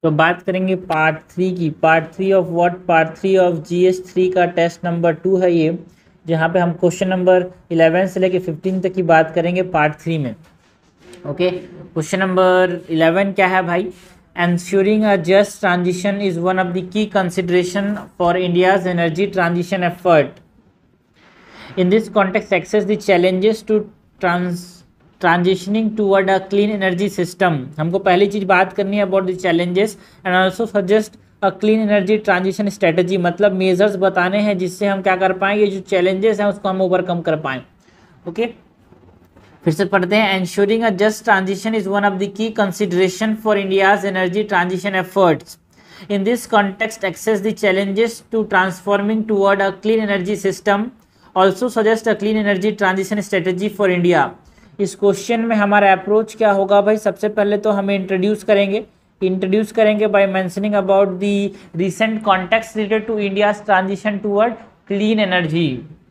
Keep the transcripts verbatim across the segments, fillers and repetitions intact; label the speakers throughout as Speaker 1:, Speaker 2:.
Speaker 1: तो बात करेंगे पार्ट थ्री की। Part three of what? Part three of G S three का टेस्ट नंबर टू है ये, जहाँ पे हम क्वेश्चन नंबर इलेवन से लेके फिफ्टीन तक की बात करेंगे पार्ट थ्री में। ओके, क्वेश्चन नंबर इलेवन क्या है भाई? Ensuring a just transition is one of the key consideration for India's energy transition effort. In this context, access the challenges to trans transitioning toward a clean energy system. हमको पहली चीज बात करनी है about the challenges and also suggest a clean energy transition strategy, मतलब measures बताने हैं जिससे हम क्या कर पाएँ, ये जो चैलेंजेस हैं उसको हम ओवरकम कर पाएँ। Okay okay? फिर से पढ़ते हैं। Ensuring a just transition is one of the key consideration for India's energy transition efforts. In this context access the challenges to transforming toward a clean energy system, also suggest a clean energy transition strategy for India. इस question में हमारा approach क्या होगा भाई? सबसे पहले तो हमें इंट्रोड्यूस करेंगे इंट्रोड्यूस करेंगे by mentioning about the recent context related to India's transition toward clean energy,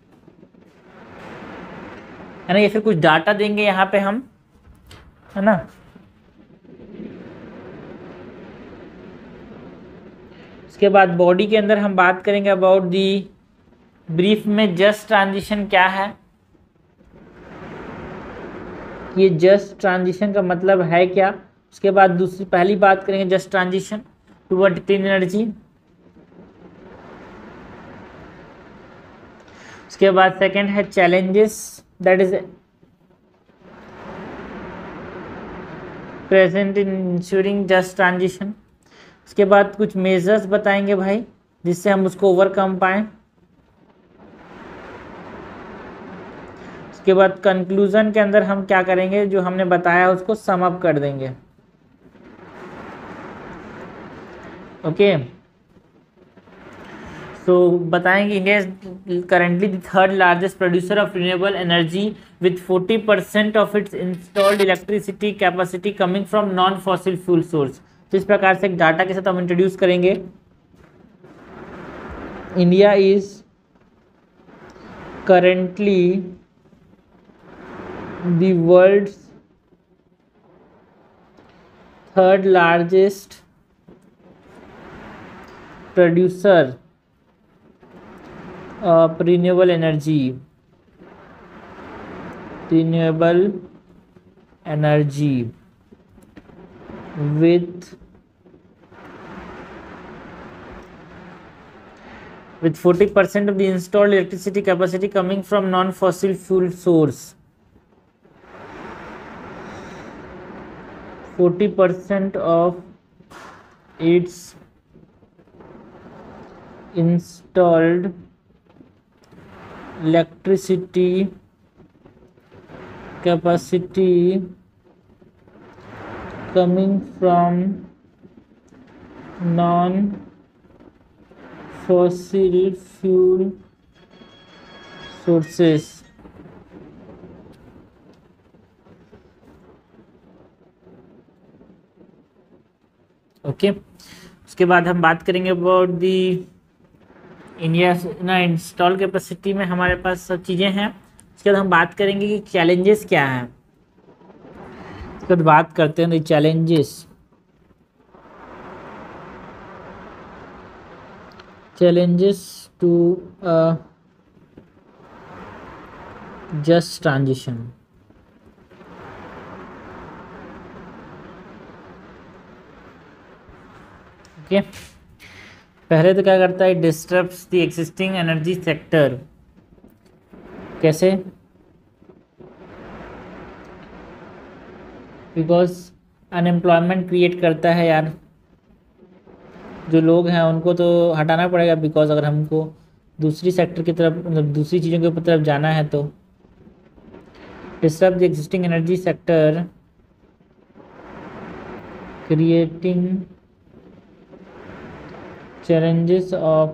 Speaker 1: है ना। या फिर कुछ डाटा देंगे यहाँ पे हम, है ना। उसके बाद बॉडी के अंदर हम बात करेंगे अबाउट दी ब्रीफ में जस्ट ट्रांजिशन क्या है, ये जस्ट ट्रांजिशन का मतलब है क्या। उसके बाद दूसरी पहली बात करेंगे just transition toward clean energy. उसके बाद सेकंड है challenges that is present in ensuring just transition. उसके बाद कुछ मेजर्स बताएंगे भाई जिससे हम उसको ओवरकम पाएं। उसके बाद कंक्लूजन के अंदर हम क्या करेंगे, जो हमने बताया उसको सम अप कर देंगे। ओके, सो बताएंगे India is currently the third largest producer of renewable energy with forty percent of its installed electricity capacity coming from non fossil fuel source. तो इस प्रकार से एक डाटा के साथ हम इंट्रोड्यूस करेंगे। India is currently the world's third largest producer of renewable energy renewable energy with with forty percent of the installed electricity capacity coming from non-fossil fuel source. forty percent of its installed electricity capacity coming from non-fossil fuel sources. Okay okay. उसके बाद हम बात करेंगे about the India ना install capacity में हमारे पास सब चीज़ें हैं। उसके बाद हम बात करेंगे कि चैलेंजेस क्या हैं। उसके बाद बात करते हैं challenges challenges to just transition. Okay, पहले तो क्या करता है, disturbs the existing energy sector. कैसे? बिकॉज अनएम्प्लॉयमेंट क्रिएट करता है यार, जो लोग हैं उनको तो हटाना पड़ेगा। बिकॉज अगर हमको दूसरी सेक्टर की तरफ, मतलब दूसरी चीज़ों के तरफ जाना है तो disturb the existing energy sector creating challenges of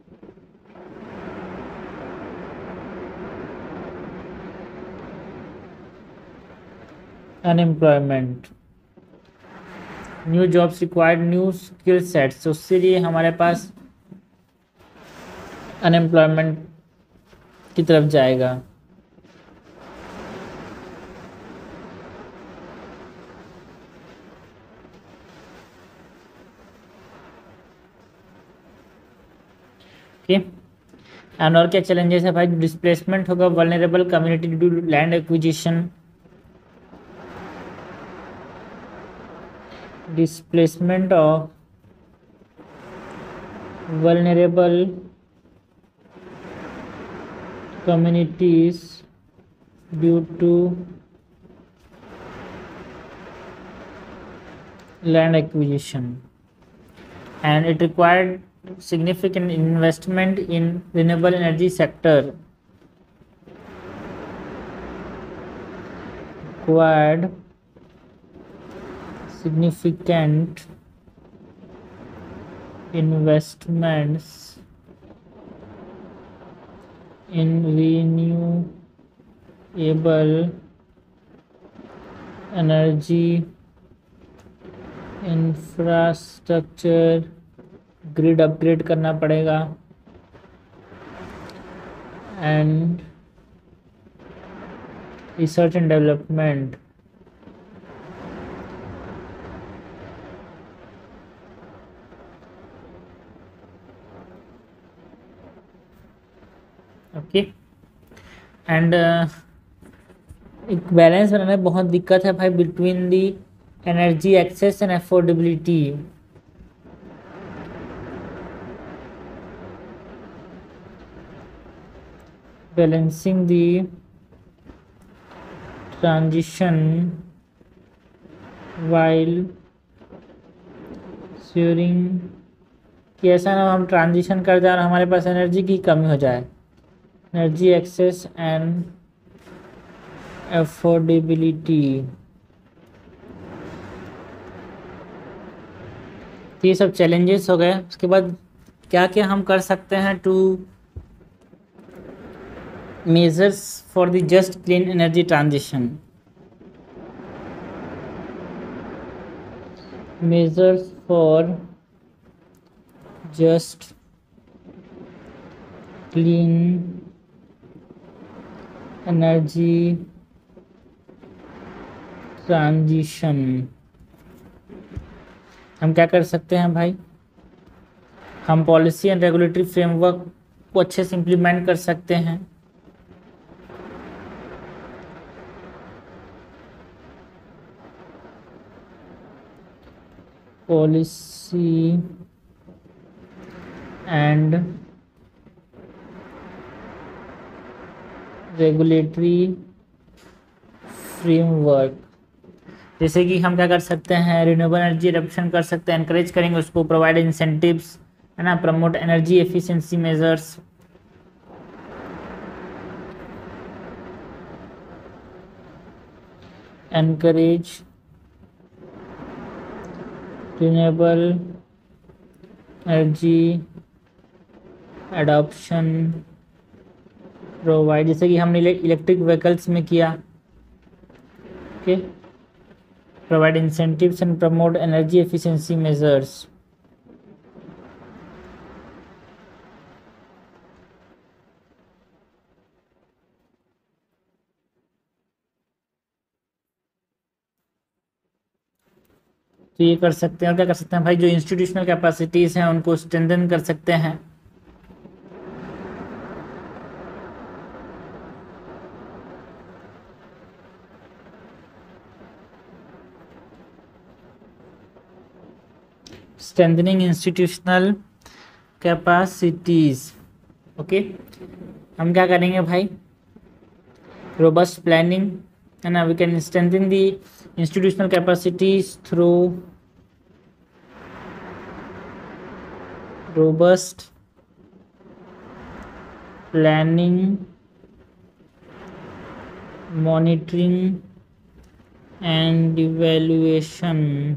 Speaker 1: unemployment, new jobs required new skill sets। तो इसलिए हमारे पास अनएम्प्लॉयमेंट की तरफ जाएगा। ओके, एंड और क्या चैलेंजेस है भाई? डिस्प्लेसमेंट होगा vulnerable community due to land acquisition, displacement of vulnerable communities due to land acquisition, and it required significant investment in renewable energy sector, required significant investments in renewable energy infrastructure, grid upgrade करना पड़ेगा, and research and development, okay. And एक balance बनाने में बहुत दिक्कत है भाई between the energy access and affordability, balancing the transition while ensuring कि ऐसा ना हम ट्रांजिशन कर जाए और हमारे पास एनर्जी की कमी हो जाए, एनर्जी एक्सेस एंड अफोर्डेबिलिटी। तो ये सब चैलेंजेस हो गए। उसके बाद क्या क्या हम कर सकते हैं two measures for the just clean energy transition, measures for just clean energy transition. हम क्या कर सकते हैं भाई? हम पॉलिसी एंड रेगुलेटरी फ्रेमवर्क को अच्छे से इम्प्लीमेंट कर सकते हैं, पॉलिसी एंड रेगुलेटरी फ्रेमवर्क। जैसे कि हम क्या कर सकते हैं? रिन्यूएबल एनर्जी एडॉप्शन कर सकते हैं, एनकरेज करेंगे उसको, प्रोवाइड इंसेंटिव्स, है ना, promote energy efficiency measures, encourage renewable energy adoption, provide, जैसे कि हमने इलेक्ट्रिक व्हीकल्स में किया, okay, provide incentives and promote energy efficiency measures. तो ये कर सकते हैं। और क्या कर सकते हैं भाई? जो इंस्टीट्यूशनल कैपेसिटीज़ हैं उनको स्ट्रेंथन कर सकते हैं, स्ट्रेंथनिंग इंस्टीट्यूशनल कैपेसिटीज़। ओके, हम क्या करेंगे भाई? रोबस्ट प्लानिंग, है ना, we can strengthen the institutional capacities through robust planning, monitoring and evaluation।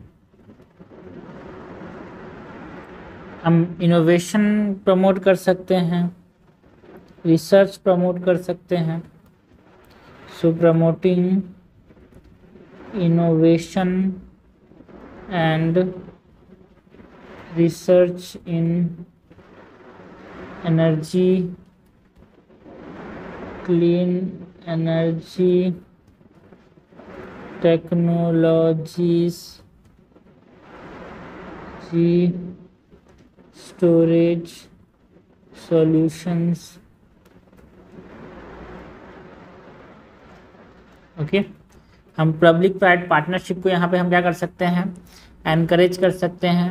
Speaker 1: हम इनोवेशन प्रमोट कर सकते हैं, रिसर्च प्रमोट कर सकते हैं, so promoting innovation and research in energy, clean energy technologies, storage solutions. Okay, हम पब्लिक प्राइवेट पार्टनरशिप को यहाँ पे हम क्या कर सकते हैं, एनकरेज कर सकते हैं।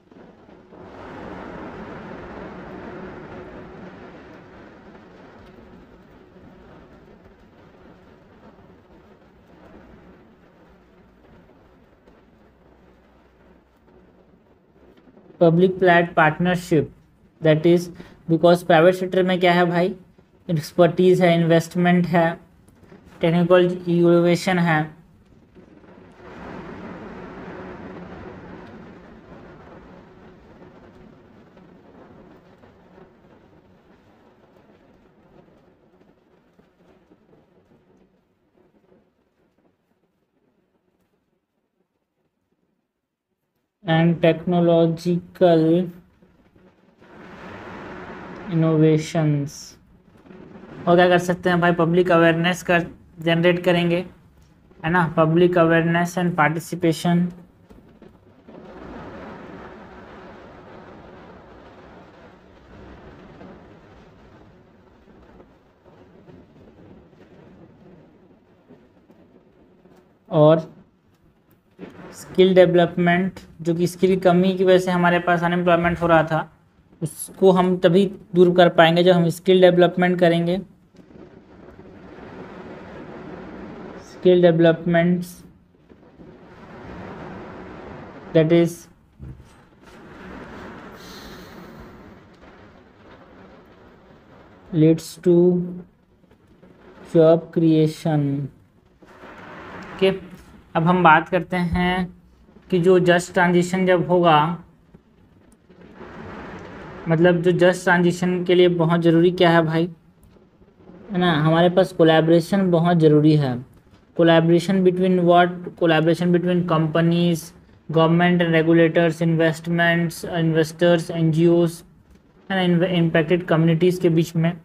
Speaker 1: Public private partnership, that is because private sector में क्या है भाई, एक्सपर्टीज है, इन्वेस्टमेंट है, टेक्निकल इनोवेशन है। And technological innovations. और क्या कर सकते हैं भाई, पब्लिक अवेयरनेस कर जनरेट करेंगे, है ना, पब्लिक अवेयरनेस एंड पार्टिसिपेशन। और स्किल डेवलपमेंट, जो कि स्किल की कमी की वजह से हमारे पास अनएम्प्लॉयमेंट हो रहा था, उसको हम तभी दूर कर पाएंगे जब हम स्किल डेवलपमेंट करेंगे। Skill developments, that is leads to job creation. Okay, अब हम बात करते हैं कि जो जस्ट ट्रांजिशन जब होगा, मतलब जो जस्ट ट्रांजिशन के लिए बहुत ज़रूरी क्या है भाई, है ना, हमारे पास कोलैबोरेशन बहुत ज़रूरी है। Collaboration between what, collaboration between companies, government and regulators, investments, investors, NGOs, है ना, इम्पैक्टेड कम्युनिटीज़ के बीच में।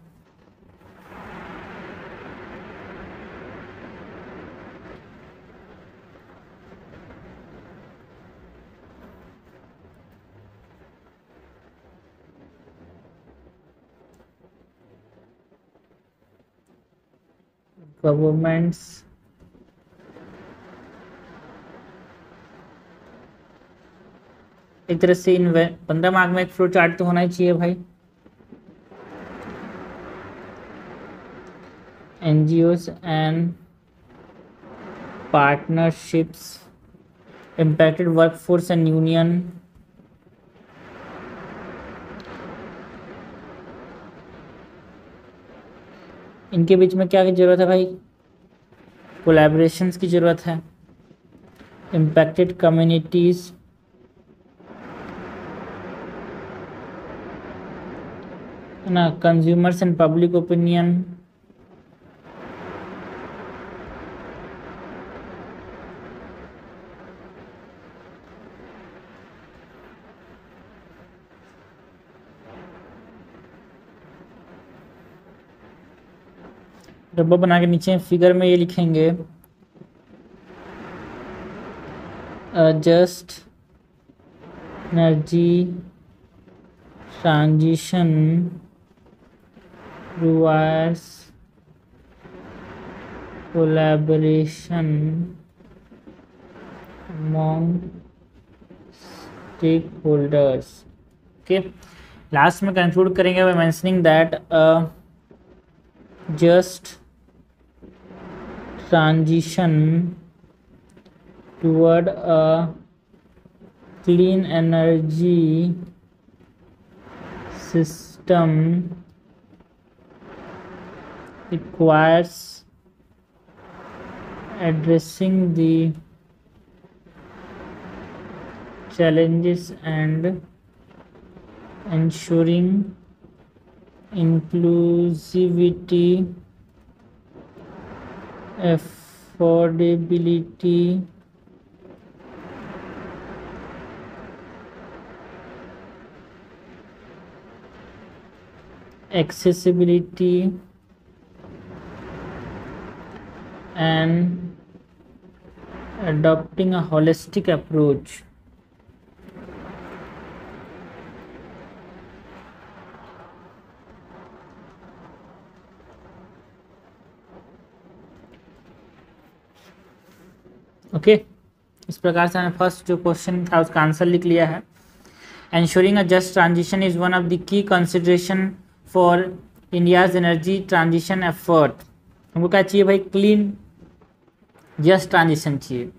Speaker 1: गवर्नमेंट्स, एक तरह से इन पंद्रह मार्क में एक फ्लो चार्ट तो होना ही चाहिए भाई। NGOs and partnerships, impacted workforce and union, इनके बीच में क्या की ज़रूरत है भाई, कोलैबोरेशंस की ज़रूरत है। इम्पैक्टेड कम्युनिटीज़, है ना, कंज्यूमर्स एंड पब्लिक ओपिनियन, डब्बा बना के नीचे फिगर में ये लिखेंगे, just energy transition requires collaboration among stakeholders। Okay, last में कंक्लूड करेंगे by mentioning that just transition toward a clean energy system requires addressing the challenges and ensuring inclusivity, affordability, accessibility and adopting a holistic approach। Okay, इस प्रकार से हमने first जो question था उसका answer लिख लिया है। Ensuring a just transition is one of the key consideration for India's energy transition effort. हमको क्या चाहिए भाई? क्लीन जस्ट ट्रांजिशन चाहिए।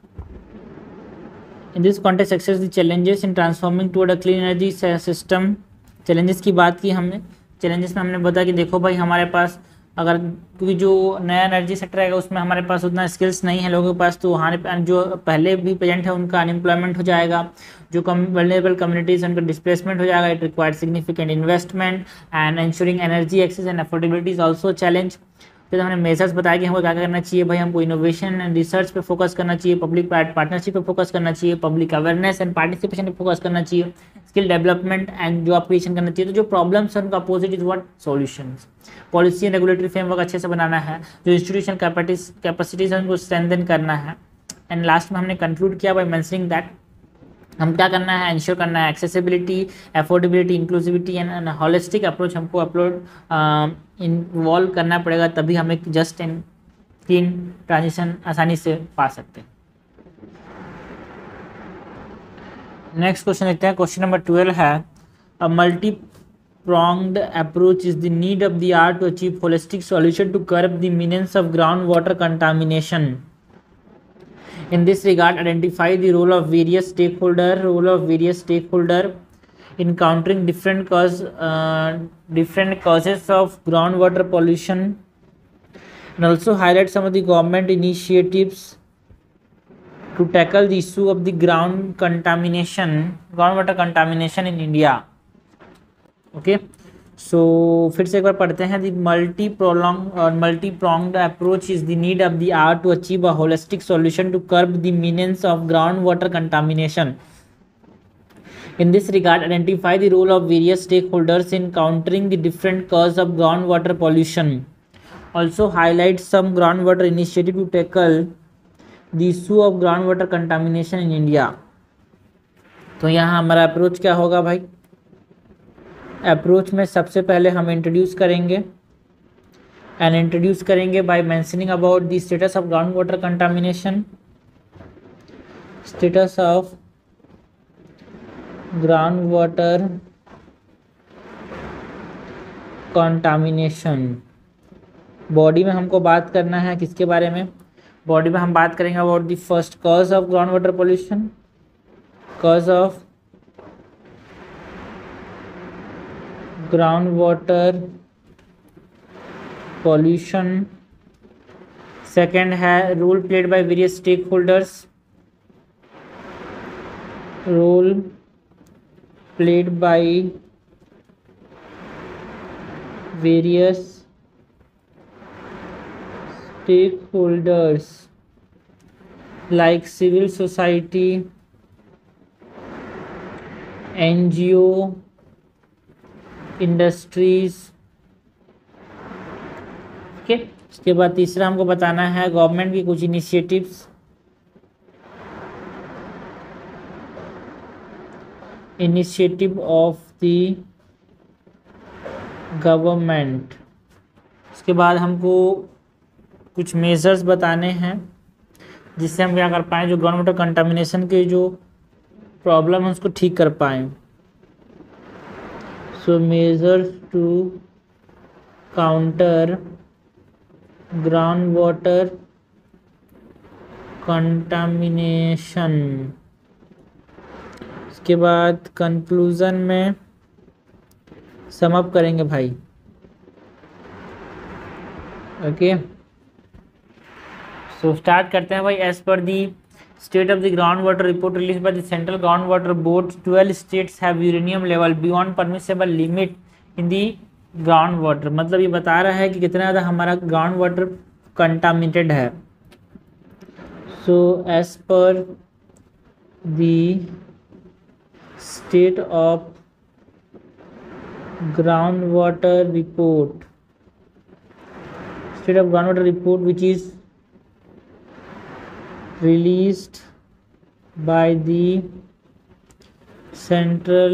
Speaker 1: In this context access the challenges in transforming toward a clean energy system. Challenges की बात की हमने, challenges में हमने बताया कि देखो भाई हमारे पास अगर, क्योंकि जो नया एनर्जी सेक्टर आएगा उसमें हमारे पास उतना स्किल्स नहीं है लोगों के पास, तो वहाँ पे जो पहले भी प्रेजेंट है उनका अनएम्प्लॉयमेंट हो जाएगा, जो कम वल्नरेबल कम्युनिटीज उनका डिस्प्लेसमेंट हो जाएगा। It required significant investment and ensuring energy access and affordability is also challenge. फिर हमने मेजर्स बताया कि हमको क्या करना चाहिए भाई, हमको इनोवेशन एंड रिसर्च पे फोकस करना चाहिए, पब्लिक पार्टनरशिप पे फोकस करना चाहिए, पब्लिक अवेयरनेस एंड पार्टिसिपेशन पे फोकस करना चाहिए, skill development and job creation करना चाहिए। तो जो प्रॉब्लम्स है उनका opposite is what? Solutions. Policy and regulatory framework अच्छे से बनाना है, जो इंस्टीट्यूशन कैपेसिटीज है उनको स्ट्रेंथन करना है। एंड लास्ट में हमने कंक्लूड किया बाय मेंशनिंग दैट हम क्या करना है, इंश्योर करना है accessibility, affordability, inclusivity and holistic approach हमको अपलोड इन्वॉल्व करना पड़ेगा, तभी हम एक जस्ट एंड क्लीन ट्रांजिशन आसानी से पा सकते हैं। नेक्स्ट क्वेश्चन देखते हैं, क्वेश्चन नंबर ट्वेल्व है, a multi pronged approach is the need of the hour to achieve holistic solution to curb the menace of groundwater contamination. In this regard, identify the role of various stakeholder role of various stakeholder in countering different cause uh, different causes of groundwater pollution, and also highlight some of the government initiatives to tackle the issue of the ground contamination groundwater contamination in India. Okay, so फिर से एक बार पढ़ते हैं। The multi prolong और multi pronged approach is the need of the hour to achieve a holistic solution to curb the menace of ground water contamination. In this regard, identify the role of various stakeholders in countering the different cause of ground water pollution. Also highlight some ground water initiative to tackle the issue of ground water contamination in India. तो यहाँ हमारा approach क्या होगा भाई? Approach में सबसे पहले हम इंट्रोड्यूस करेंगे एंड इंट्रोड्यूस करेंगे by mentioning about the status of ground water contamination, status of ground water contamination. Body में हमको बात करना है किसके बारे में? बॉडी में हम बात करेंगे about the first cause of ground water pollution, cause of ground water pollution. Second है role played by various stakeholders, role played by various stakeholders like civil society, NGO, industries. Okay, इसके बाद तीसरा हमको बताना है government की कुछ initiatives, initiative of the government. इसके बाद हमको कुछ मेजर्स बताने हैं जिससे हम क्या कर पाएँ, जो ग्राउंड वाटर कंटामिनेशन के जो प्रॉब्लम है उसको ठीक कर पाएँ। So measures to counter groundwater contamination। इसके बाद कंक्लूजन में सम अप करेंगे भाई। ओके, सो स्टार्ट करते हैं भाई। As per the State of the groundwater report released by the Central Groundwater Board, twelve states have uranium level beyond permissible limit in the groundwater। मतलब ये बता रहा है कि कितना ज़्यादा हमारा ग्राउंड वाटर कंटामिनेटेड है। So as per the state of ground water report, state of ground water report which is released by the Central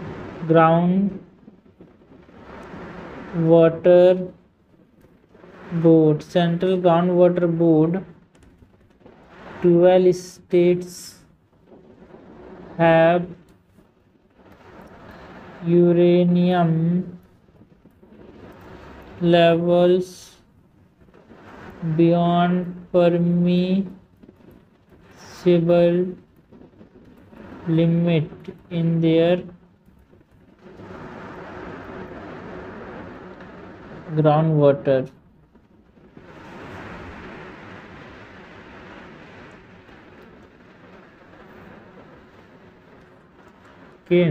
Speaker 1: Ground Water board, central ground water board, twelve states have uranium levels beyond permissible limit in their groundwater. Okay.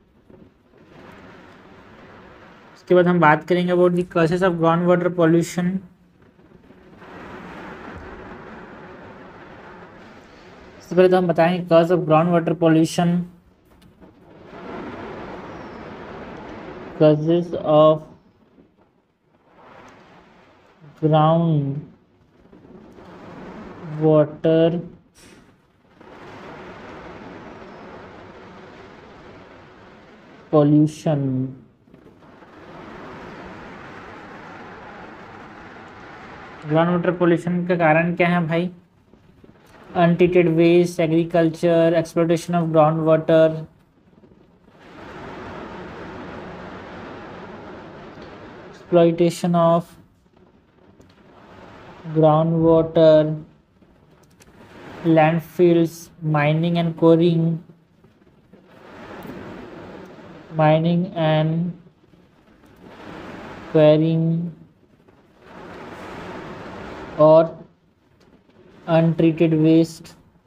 Speaker 1: उसके बाद हम बात करेंगे about the causes of ground water pollution. इससे पहले तो हम बताएंगे cause of ground water pollution. Causes of ground water pollution. Ground water pollution का कारण क्या है भाई? Untreated waste, agriculture, exploitation of ground water, exploitation of ground water, landfills, mining and quarrying, mining and quarrying और untreated waste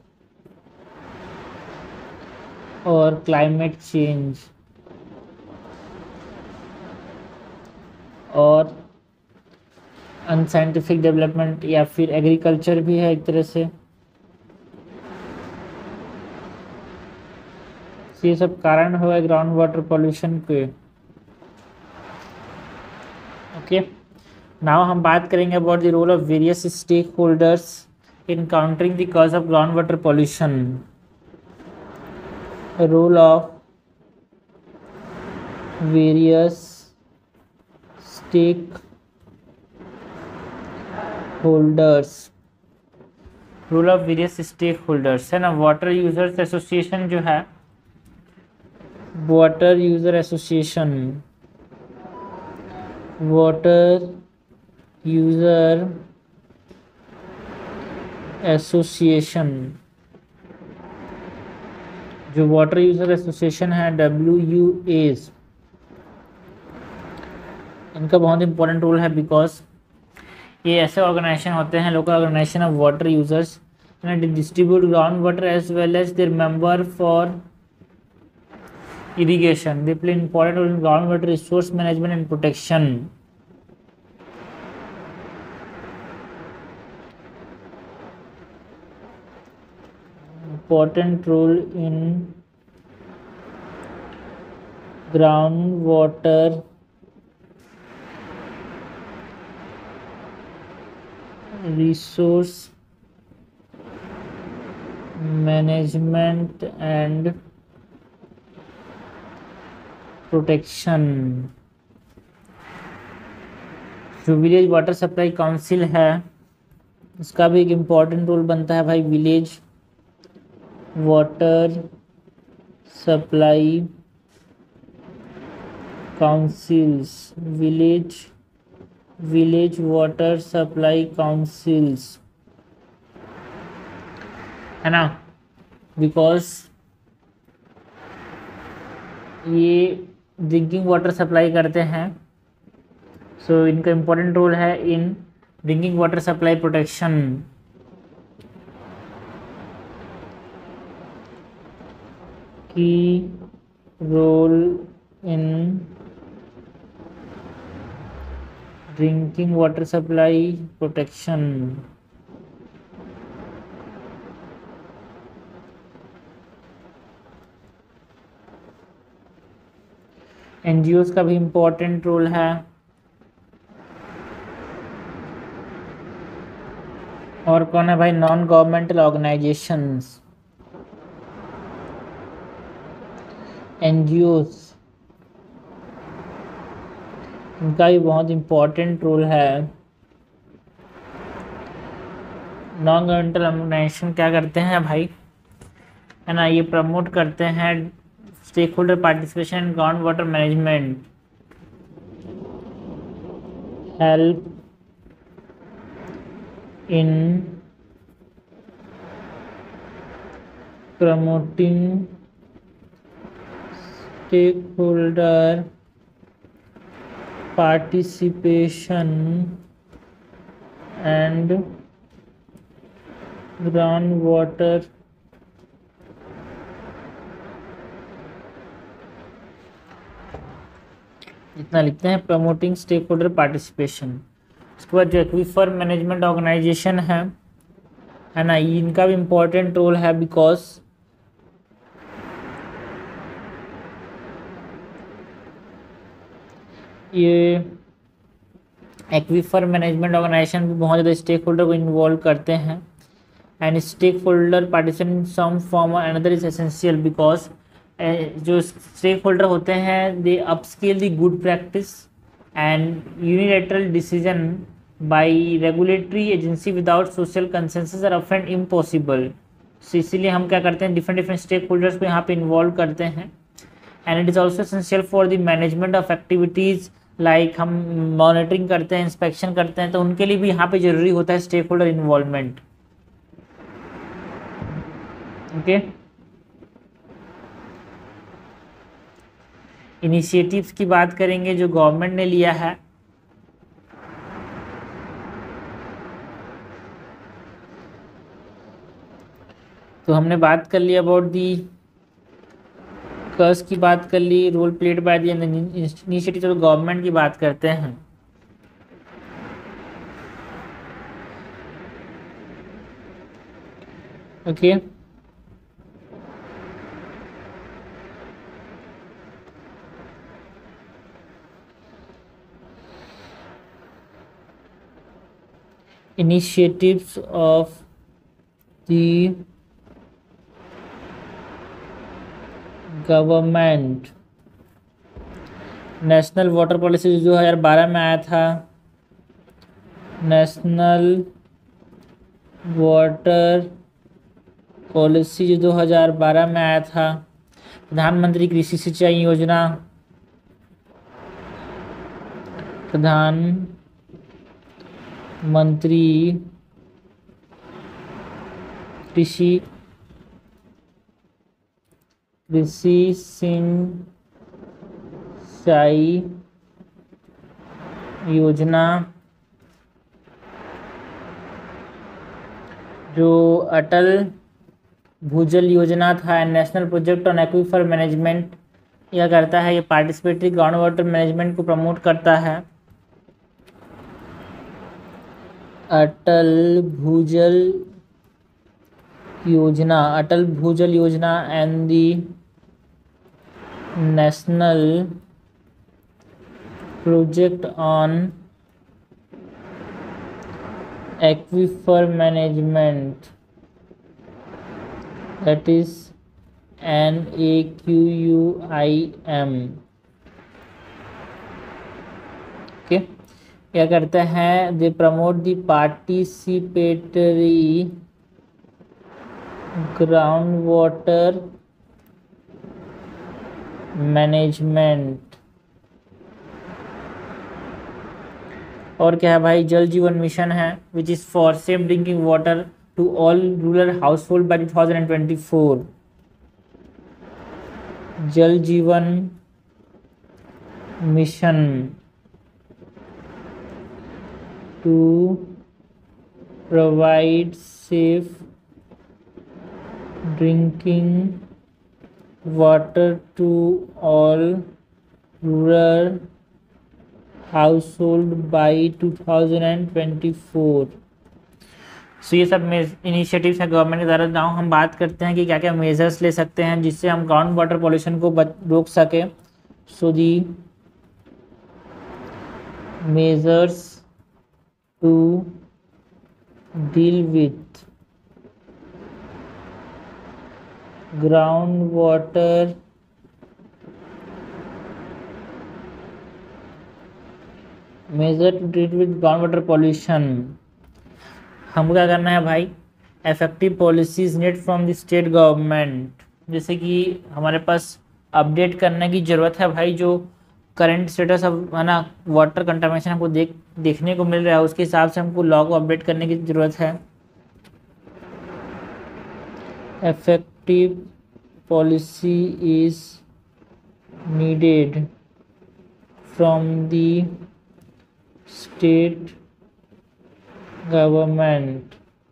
Speaker 1: और climate change और unscientific development या फिर एग्रीकल्चर भी है एक तरह से। ये सब कारण हुआ ग्राउंड वाटर पॉल्यूशन के। ओके, नाउ हम बात करेंगे about the role of various stakeholders in countering the cause of ground water pollution. Role of various stakeholders, role of various stakeholders है ना। वाटर यूजर्स एसोसिएशन जो है, water user association, water user association, जो water user association है W U S, इनका बहुत important role है because ये ऐसे ऑर्गेनाइजेशन होते हैं, local organization of water users, distribute ground water as well as their member for irrigation. They play important role in groundwater resource management and protection. Important role in groundwater resource management and protection. जो village water supply council है उसका भी एक important role बनता है भाई। Village water supply councils, village village water supply councils है ना, बिकॉज ये ड्रिंकिंग वाटर सप्लाई करते हैं। सो so, इनका इम्पोर्टेंट रोल है in drinking water supply protection. Key role in drinking water supply protection. NGOs का भी इम्पोर्टेंट रोल है और कौन है भाई? नॉन गवर्नमेंटल ऑर्गेनाइजेशंस, एनजीओस, इनका भी बहुत इम्पोर्टेंट रोल है नॉन गवर्नमेंटल ऑर्गेनाइजेशन क्या करते हैं भाई, है ना, ये प्रमोट करते हैं stakeholder participation in ground water management, help in promoting stakeholder participation and ground water इतना लिखते हैं, प्रमोटिंग स्टेक होल्डर पार्टिसिपेशन। उसके बाद जो एक्वीफर मैनेजमेंट ऑर्गेनाइजेशन है है ना, इनका भी इम्पोर्टेंट रोल है, बिकॉज ये एक्वीफर मैनेजमेंट ऑर्गेनाइजेशन भी बहुत ज़्यादा स्टेक होल्डर को इन्वॉल्व करते हैं, and stakeholder participation in some form or another is essential, because जो स्टेक होल्डर होते हैं they upscale the good practice and unilateral decision by regulatory agency without social consensus are often impossible. So इसीलिए हम क्या करते हैं, different different stake holders को यहाँ पे इन्वॉल्व करते हैं, and it is also essential for the management of activities, like हम मॉनिटरिंग करते हैं, इंस्पेक्शन करते हैं, तो उनके लिए भी यहाँ पे ज़रूरी होता है stakeholder involvement. Okay, initiatives की बात करेंगे जो गवर्नमेंट ने लिया है, तो हमने बात कर लिया अबाउट दी कर्स की बात कर ली, role played by the initiative, तो गवर्नमेंट की बात करते हैं। Okay okay. Initiatives of the government, national water policy जो दो हज़ार बारह में आया था, नेशनल वाटर पॉलिसी जो दो हज़ार बारह में आया था, प्रधानमंत्री कृषि सिंचाई योजना, प्रधानमंत्री कृषि कृषि सिंचाई योजना, जो अटल भूजल योजना था, national project on aquifer management, यह करता है, ये पार्टिसिपेटरी ग्राउंड वाटर मैनेजमेंट को प्रमोट करता है। Atal Bhujal Yojana, Atal Bhujal Yojana and the national project on aquifer management, that is N A Q U I M। Okay, क्या करते हैं, they promote the participatory ground water management. और क्या है भाई, जल जीवन मिशन है, which is for safe drinking water to all rural household by two thousand twenty four. Jal Jeevan mission to provide safe drinking water to all rural household by two thousand twenty four. So ये सब initiatives हैं government के द्वारा। Now हम बात करते हैं कि क्या क्या मेजर्स ले सकते हैं जिससे हम ग्राउंड वाटर पॉल्यूशन को रोक सके। So the measures to deal with ground water measure to deal with groundwater pollution। हमको क्या करना है भाई, effective policies need from the state government, जैसे कि हमारे पास अपडेट करने की ज़रूरत है भाई, जो करंट स्टेटस अब है ना वाटर कंटामिनेशन हमको देख देखने को मिल रहा है, उसके हिसाब से हमको लॉ को अपडेट करने की ज़रूरत है। Effective policy is needed from the state government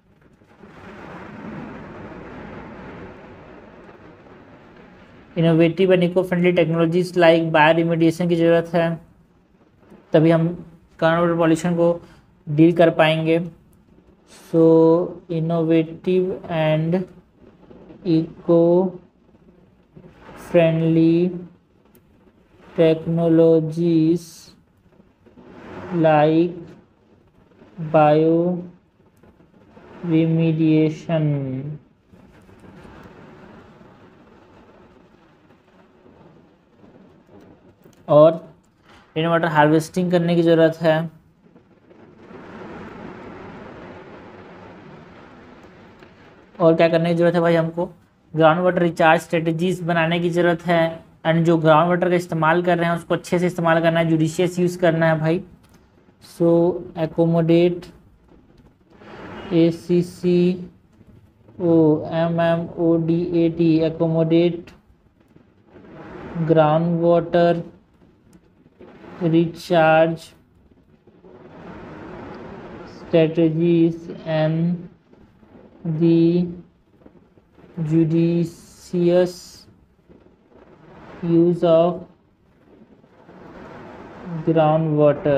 Speaker 1: innovative and eco friendly technologies like bioremediation की ज़रूरत है, तभी हम ग्राउंड वाटर पॉल्यूशन को डील कर पाएंगे। So innovative and eco friendly technologies like bioremediation और रेन वाटर हार्वेस्टिंग करने की ज़रूरत है। और क्या करने की ज़रूरत है भाई, हमको ग्राउंड वाटर रिचार्ज स्ट्रेटजीज बनाने की ज़रूरत है, एंड जो ग्राउंड वाटर का इस्तेमाल कर रहे हैं उसको अच्छे से इस्तेमाल करना है, जुडिशियस यूज़ करना है भाई। So accommodate A C C O M M O D A T accommodate ground water recharge strategies and the judicious use of groundwater।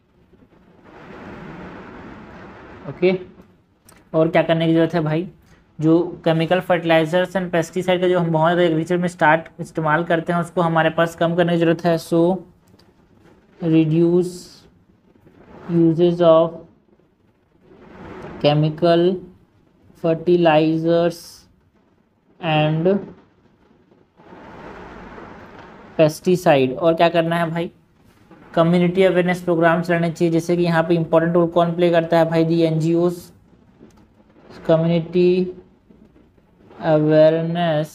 Speaker 1: Okay, और क्या करने की ज़रूरत है भाई, जो केमिकल फर्टिलाइजर्स एंड पेस्टिसाइड का जो हम बहुत एग्रीकल्चर में स्टार्ट इस्तेमाल करते हैं उसको हमारे पास कम करने की ज़रूरत है। सो reduce uses of chemical fertilizers and pesticide। और क्या करना है भाई, कम्युनिटी अवेयरनेस प्रोग्राम चलाने चाहिए, जैसे कि यहाँ पे इंपॉर्टेंट रोल कौन प्ले करता है भाई, दी N G Os, community awareness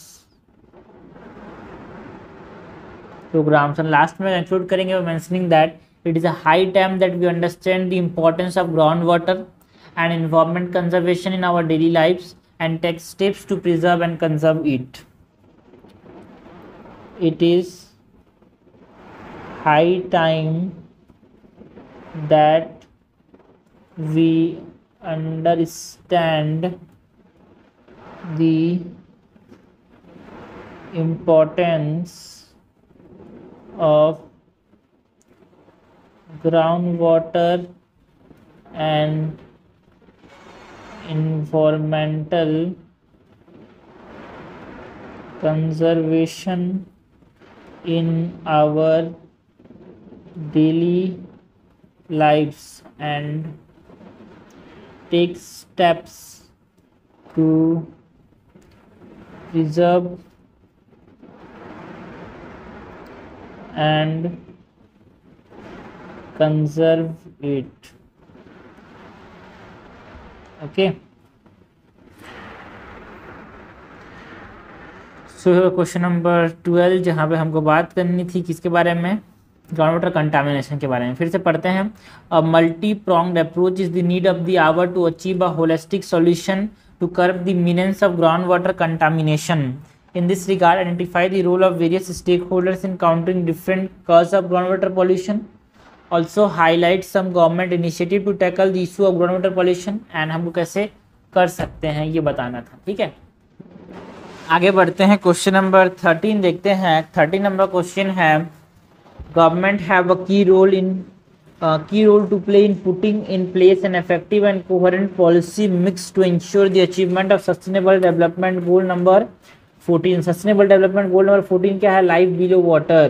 Speaker 1: programs। and last में conclude करेंगे by mentioning that it is a high time that we understand the importance of groundwater and environment conservation in our daily lives and take steps to preserve and conserve it। It is high time that we understand the importance of groundwater and environmental conservation in our daily lives and take steps to preserve and conserve it। okay, so question number twelve, जहाँ पे हमको बात करनी थी किसके बारे में, ground water contamination के बारे में। फिर से पढ़ते हैं। A multi pronged approach is the need of the hour to achieve a holistic solution to curb the menace of ground water contamination. In this regard, identify the role of various stakeholders in countering different causes of groundwater pollution. Also, highlight some government initiative to tackle the issue of groundwater pollution and हमको कैसे कर सकते हैं ये बताना था। ठीक है, आगे बढ़ते हैं। क्वेश्चन नंबर थर्टीन देखते हैं। थर्टीन नंबर क्वेश्चन है, government have a key role in key role to play in putting in place an effective and coherent policy mix to ensure the achievement of sustainable development goal number fourteen. Sustainable development goal number fourteen क्या है, life below water,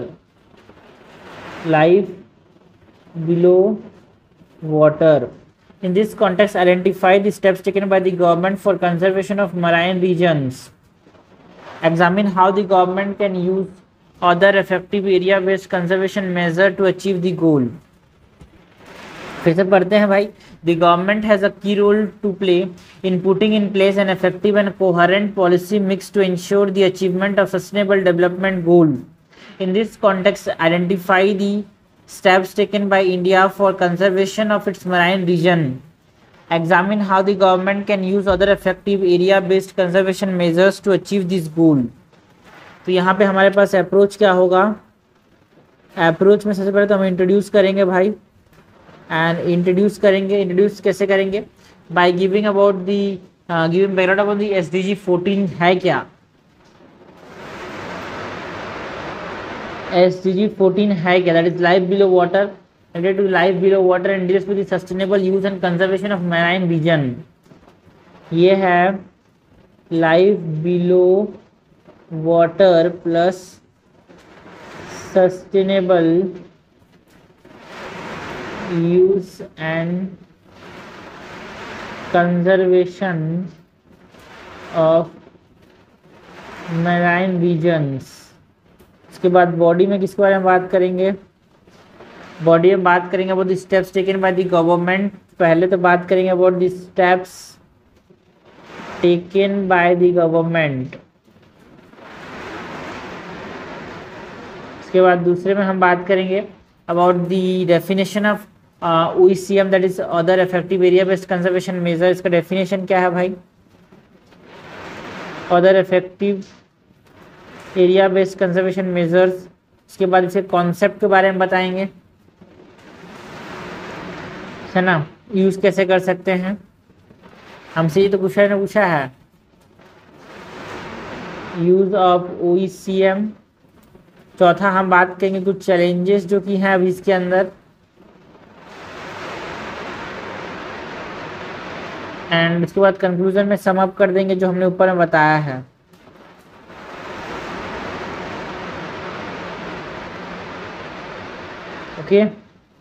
Speaker 1: life below water. In this context, identify the steps taken by the government for conservation of marine regions. Examine how the government can use other effective area-based conservation measure to achieve the goal. फिर से पढ़ते हैं भाई। The government has a key role to play in putting in place an effective and coherent policy mix to ensure the achievement of sustainable development goal. In this context identify the steps taken by India for conservation of its marine region. Examine how the government can use other effective area-based conservation measures to achieve this goal. तो यहाँ पे हमारे पास approach क्या होगा? Approach में सबसे पहले तो हम इंट्रोड्यूस करेंगे भाई, एंड इंट्रोड्यूस करेंगे इंट्रोड्यूस कैसे करेंगे? By giving about the giving background about the S D G fourteen है क्या? एस डी जी फोर्टीन है क्या? That is life below water, related to life below water and deals with the sustainable use and conservation of marine region. ये है life below water plus sustainable use and conservation of marine regions. उसके बाद body में किसके बारे में बात करेंगे? बॉडी में बात करेंगे about the steps taken by the government. पहले तो बात करेंगे about the steps taken by the government. उसके बाद दूसरे में हम बात करेंगे about the definition of O E C M, that is other effective area based conservation measure. इसका डेफिनेशन क्या है भाई? Other effective area based conservation measures. उसके बाद इसे कॉन्सेप्ट के बारे में बताएंगे, है ना, यूज कैसे कर सकते हैं। हमसे ये तो पूछा ने पूछा है use of O E C M. चौथा हम बात करेंगे कुछ चैलेंजेस जो कि हैं अभी इसके अंदर, एंड उसके बाद कंक्लूजन में सम अप कर देंगे जो हमने ऊपर में बताया है। Okay okay?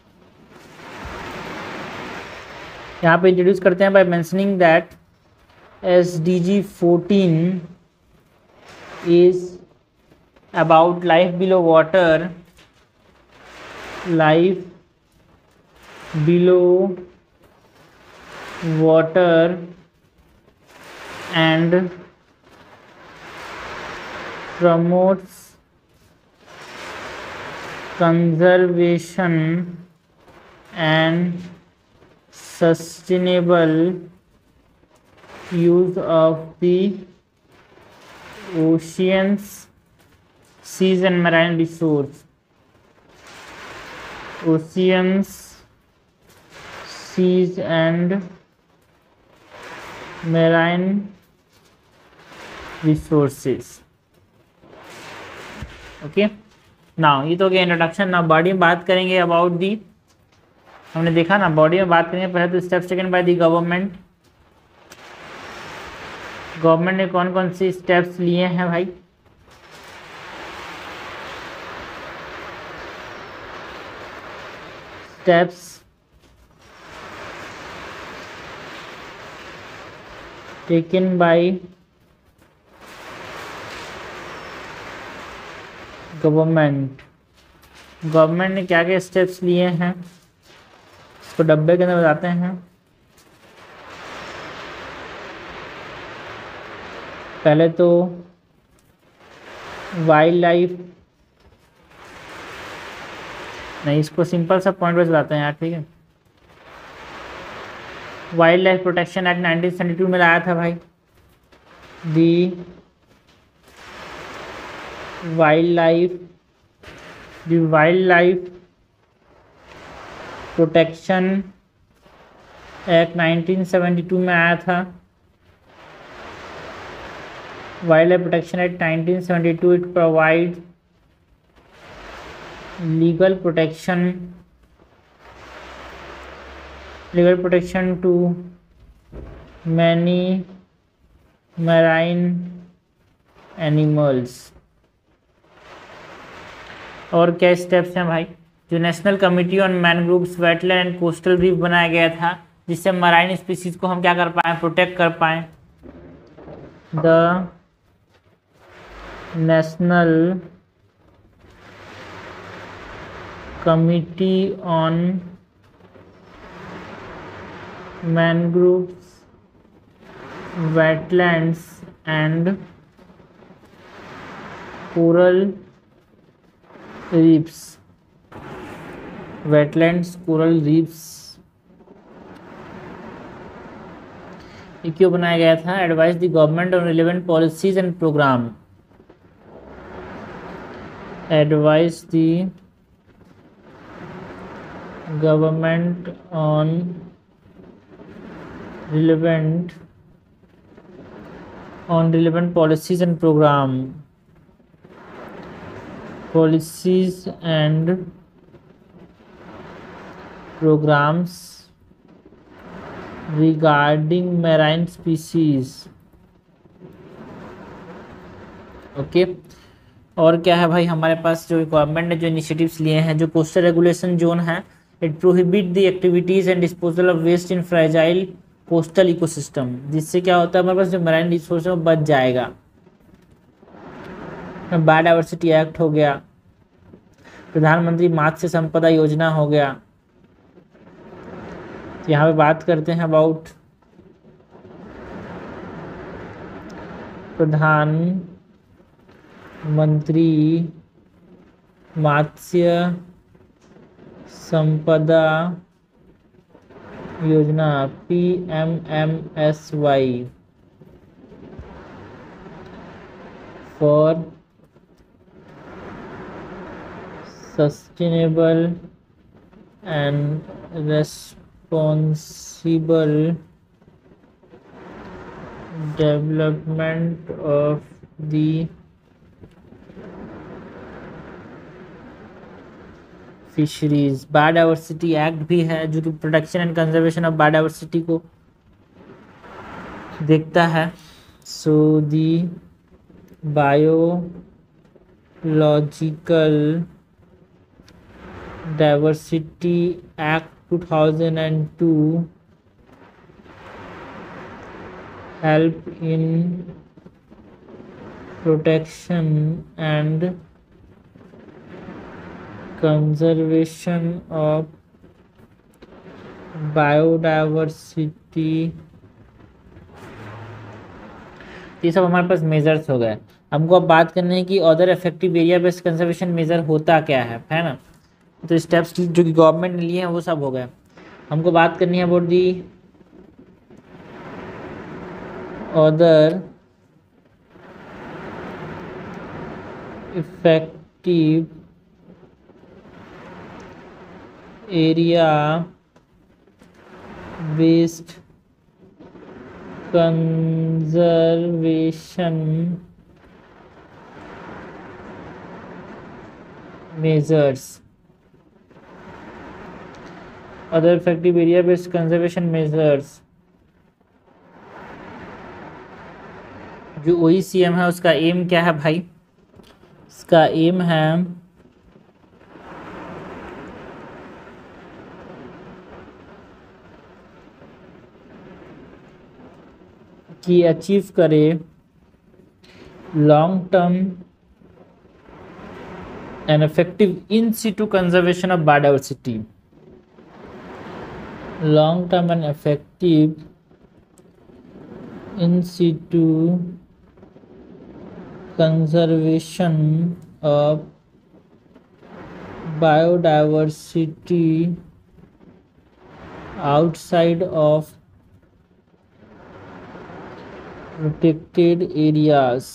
Speaker 1: यहाँ पे इंट्रोड्यूस करते हैं by mentioning that S D G fourteen is about life below water, life below water and promotes conservation and sustainable use of the oceans, seas and marine resource. Oceans, seas and marine resources. Okay. Now ये तो गया introduction. ना body में बात करेंगे about दी, हमने देखा ना बॉडी में बात करेंगे पहले तो steps taken by the government. Government ने कौन कौन से स्टेप्स लिए हैं भाई? Steps taken by government. Government ने क्या क्या स्टेप्स लिए हैं इसको डब्बे के अंदर बताते हैं। पहले तो वाइल्ड लाइफ, नहीं इसको सिंपल सा पॉइंट वाइज बताते हैं यार, ठीक है। Wild life protection act nineteen seventy two में लाया था भाई। The wild life the wild life protection act nineteen seventy two में आया था। Wild life protection act nineteen seventy two it provide legal protection legal protection to many marine animals. और क्या steps हैं भाई? जो national committee on mangroves, wetland and coastal reef बनाया गया था जिससे मराइन स्पीसीज को हम क्या कर पाएँ, प्रोटेक्ट कर पाएँ। The national committee on mangroves, wetlands and coral reefs. wetlands, coral reefs ये क्यों बनाया गया था? Advise the government on relevant policies and programme. Advise the government on relevant on relevant policies and program policies and programs regarding marine species। Okay okay. और क्या है भाई हमारे पास जो गवर्नमेंट ने जो इनिशिएटिव्स लिए हैं, जो कोस्टल रेगुलेशन जोन है, it prohibit the activities and disposal of waste in fragile coastal ecosystem, जिससे क्या होता है हमारे पास जो मराइन रिसोर्स है वो बच जाएगा। बायोडाइवर्सिटी एक्ट हो गया, प्रधानमंत्री मत्स्य संपदा योजना हो गया। तो यहाँ पे बात करते हैं अबाउट प्रधानमंत्री मत्स्य संपदा योजना, P M M S Y, for sustainable and responsible development of the fisheries. Biodiversity act भी है जो कि protection and conservation of biodiversity को देखता है। So the biological diversity act two thousand two help in protection and conservation of biodiversity। ये सब हमारे पास मेजर्स हो गए। हमको अब बात करनी है कि other effective area based conservation measure होता क्या है, है ना। तो स्टेप्स जो कि गवर्नमेंट ने लिए हैं वो सब हो गए। हमको बात करनी है about the other effective area based conservation measures। other effective area based conservation measures जो ओ ई सी एम है उसका एम क्या है भाई? इसका एम है कि अचीव करे long term and effective in situ conservation of biodiversity. Long term and effective in situ conservation of biodiversity outside of protected areas।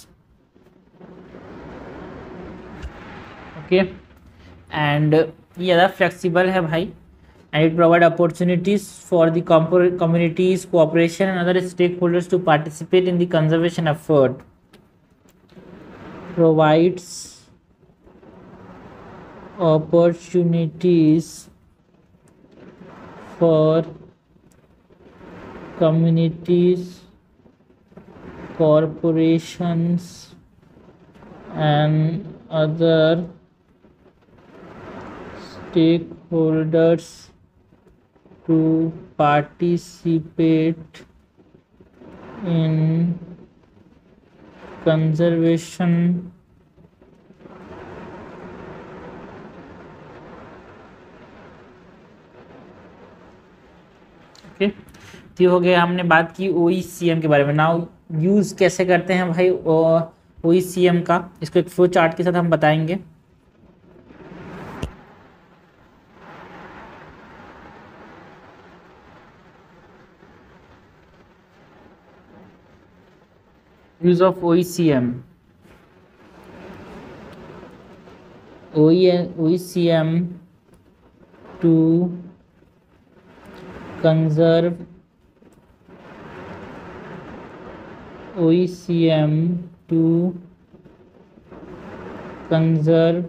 Speaker 1: okay and ये ज़्यादा फ्लेक्सिबल है भाई, and it provide opportunities for the communities, cooperation and other stakeholders to participate in the conservation effort। provides opportunities for communities, corporations and other stakeholders to participate in conservation okay, तो हो गया, हमने बात की ओ E C M के बारे में। Now use कैसे करते हैं भाई ओ ई सी एम का, इसको एक फ्लो चार्ट के साथ हम बताएंगे। Use of O E C M, O E C M to conserve O E C M to conserve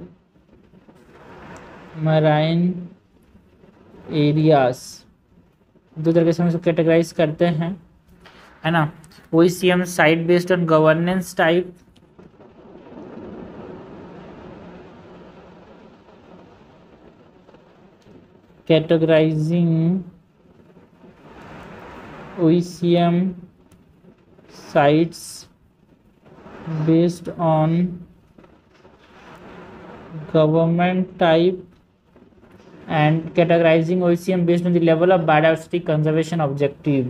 Speaker 1: marine areas, दो तरीके से हम इसको कैटेगराइज करते हैं, है ना। O E C M site based on governance type, categorizing O E C M sites based on government type and categorizing O E C M based on the level of biodiversity conservation objective.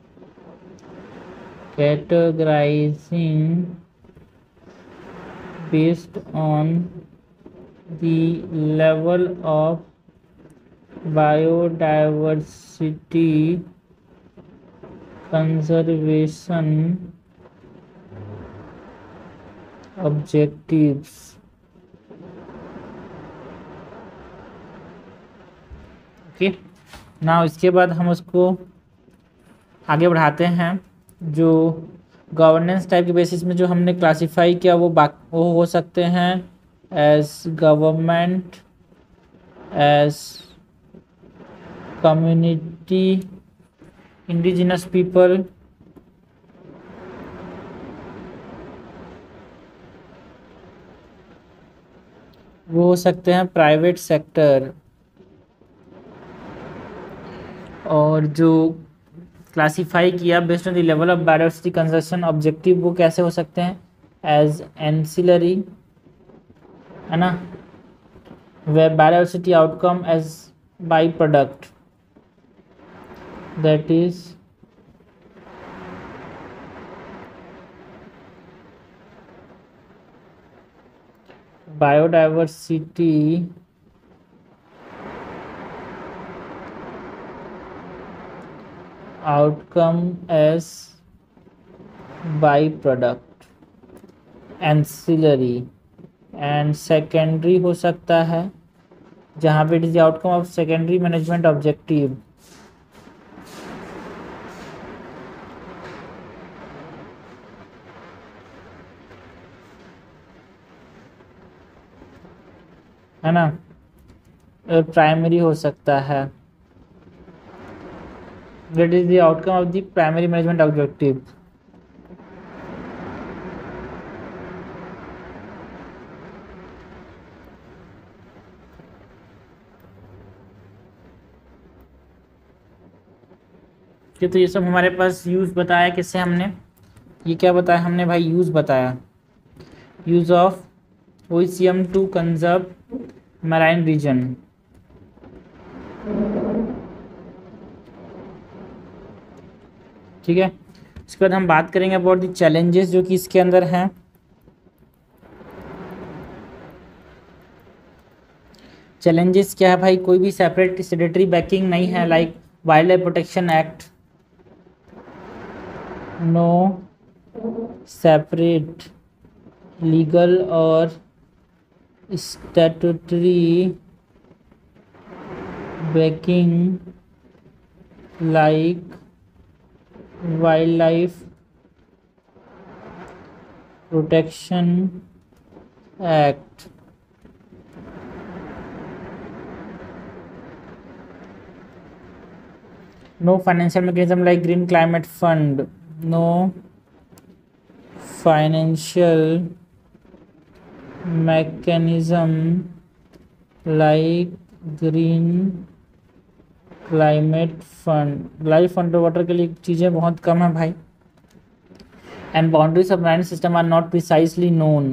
Speaker 1: Categorizing based on the level of biodiversity conservation objectives. Okay, ना इसके बाद हम उसको आगे बढ़ाते हैं। जो governance type के बेसिस में जो हमने क्लासिफाई किया वो बाक वो हो सकते हैं as government, as community, indigenous people, वो हो सकते हैं प्राइवेट सेक्टर, और जो क्लासिफाई किया based on the level of biodiversity conservation objective वो कैसे हो सकते हैं एज एंसिलरी, है ना, वे biodiversity outcome as byproduct, that is biodiversity outcome as byproduct, ancillary and secondary हो सकता है जहाँ पे it is the outcome of secondary management objective, है ना, और प्राइमरी हो सकता है that is the outcome of the primary management objective. तो ये सब हमारे पास यूज़ बताया किससे हमने, ये क्या बताया हमने भाई, यूज़ बताया, use of O E C M to conserve marine region. ठीक है, इसके बाद हम बात करेंगे अबाउट द चैलेंजेस जो कि इसके अंदर हैं। चैलेंजेस क्या है भाई, कोई भी सेपरेट स्टेटरी बैकिंग नहीं है, like wild life protection act, no separate legal और statutory backing like wild life protection act, no financial mechanism like green climate fund, no financial mechanism like green climate fund, life under water के लिए चीज़ें बहुत कम है भाई, and boundaries of marine system are not precisely known,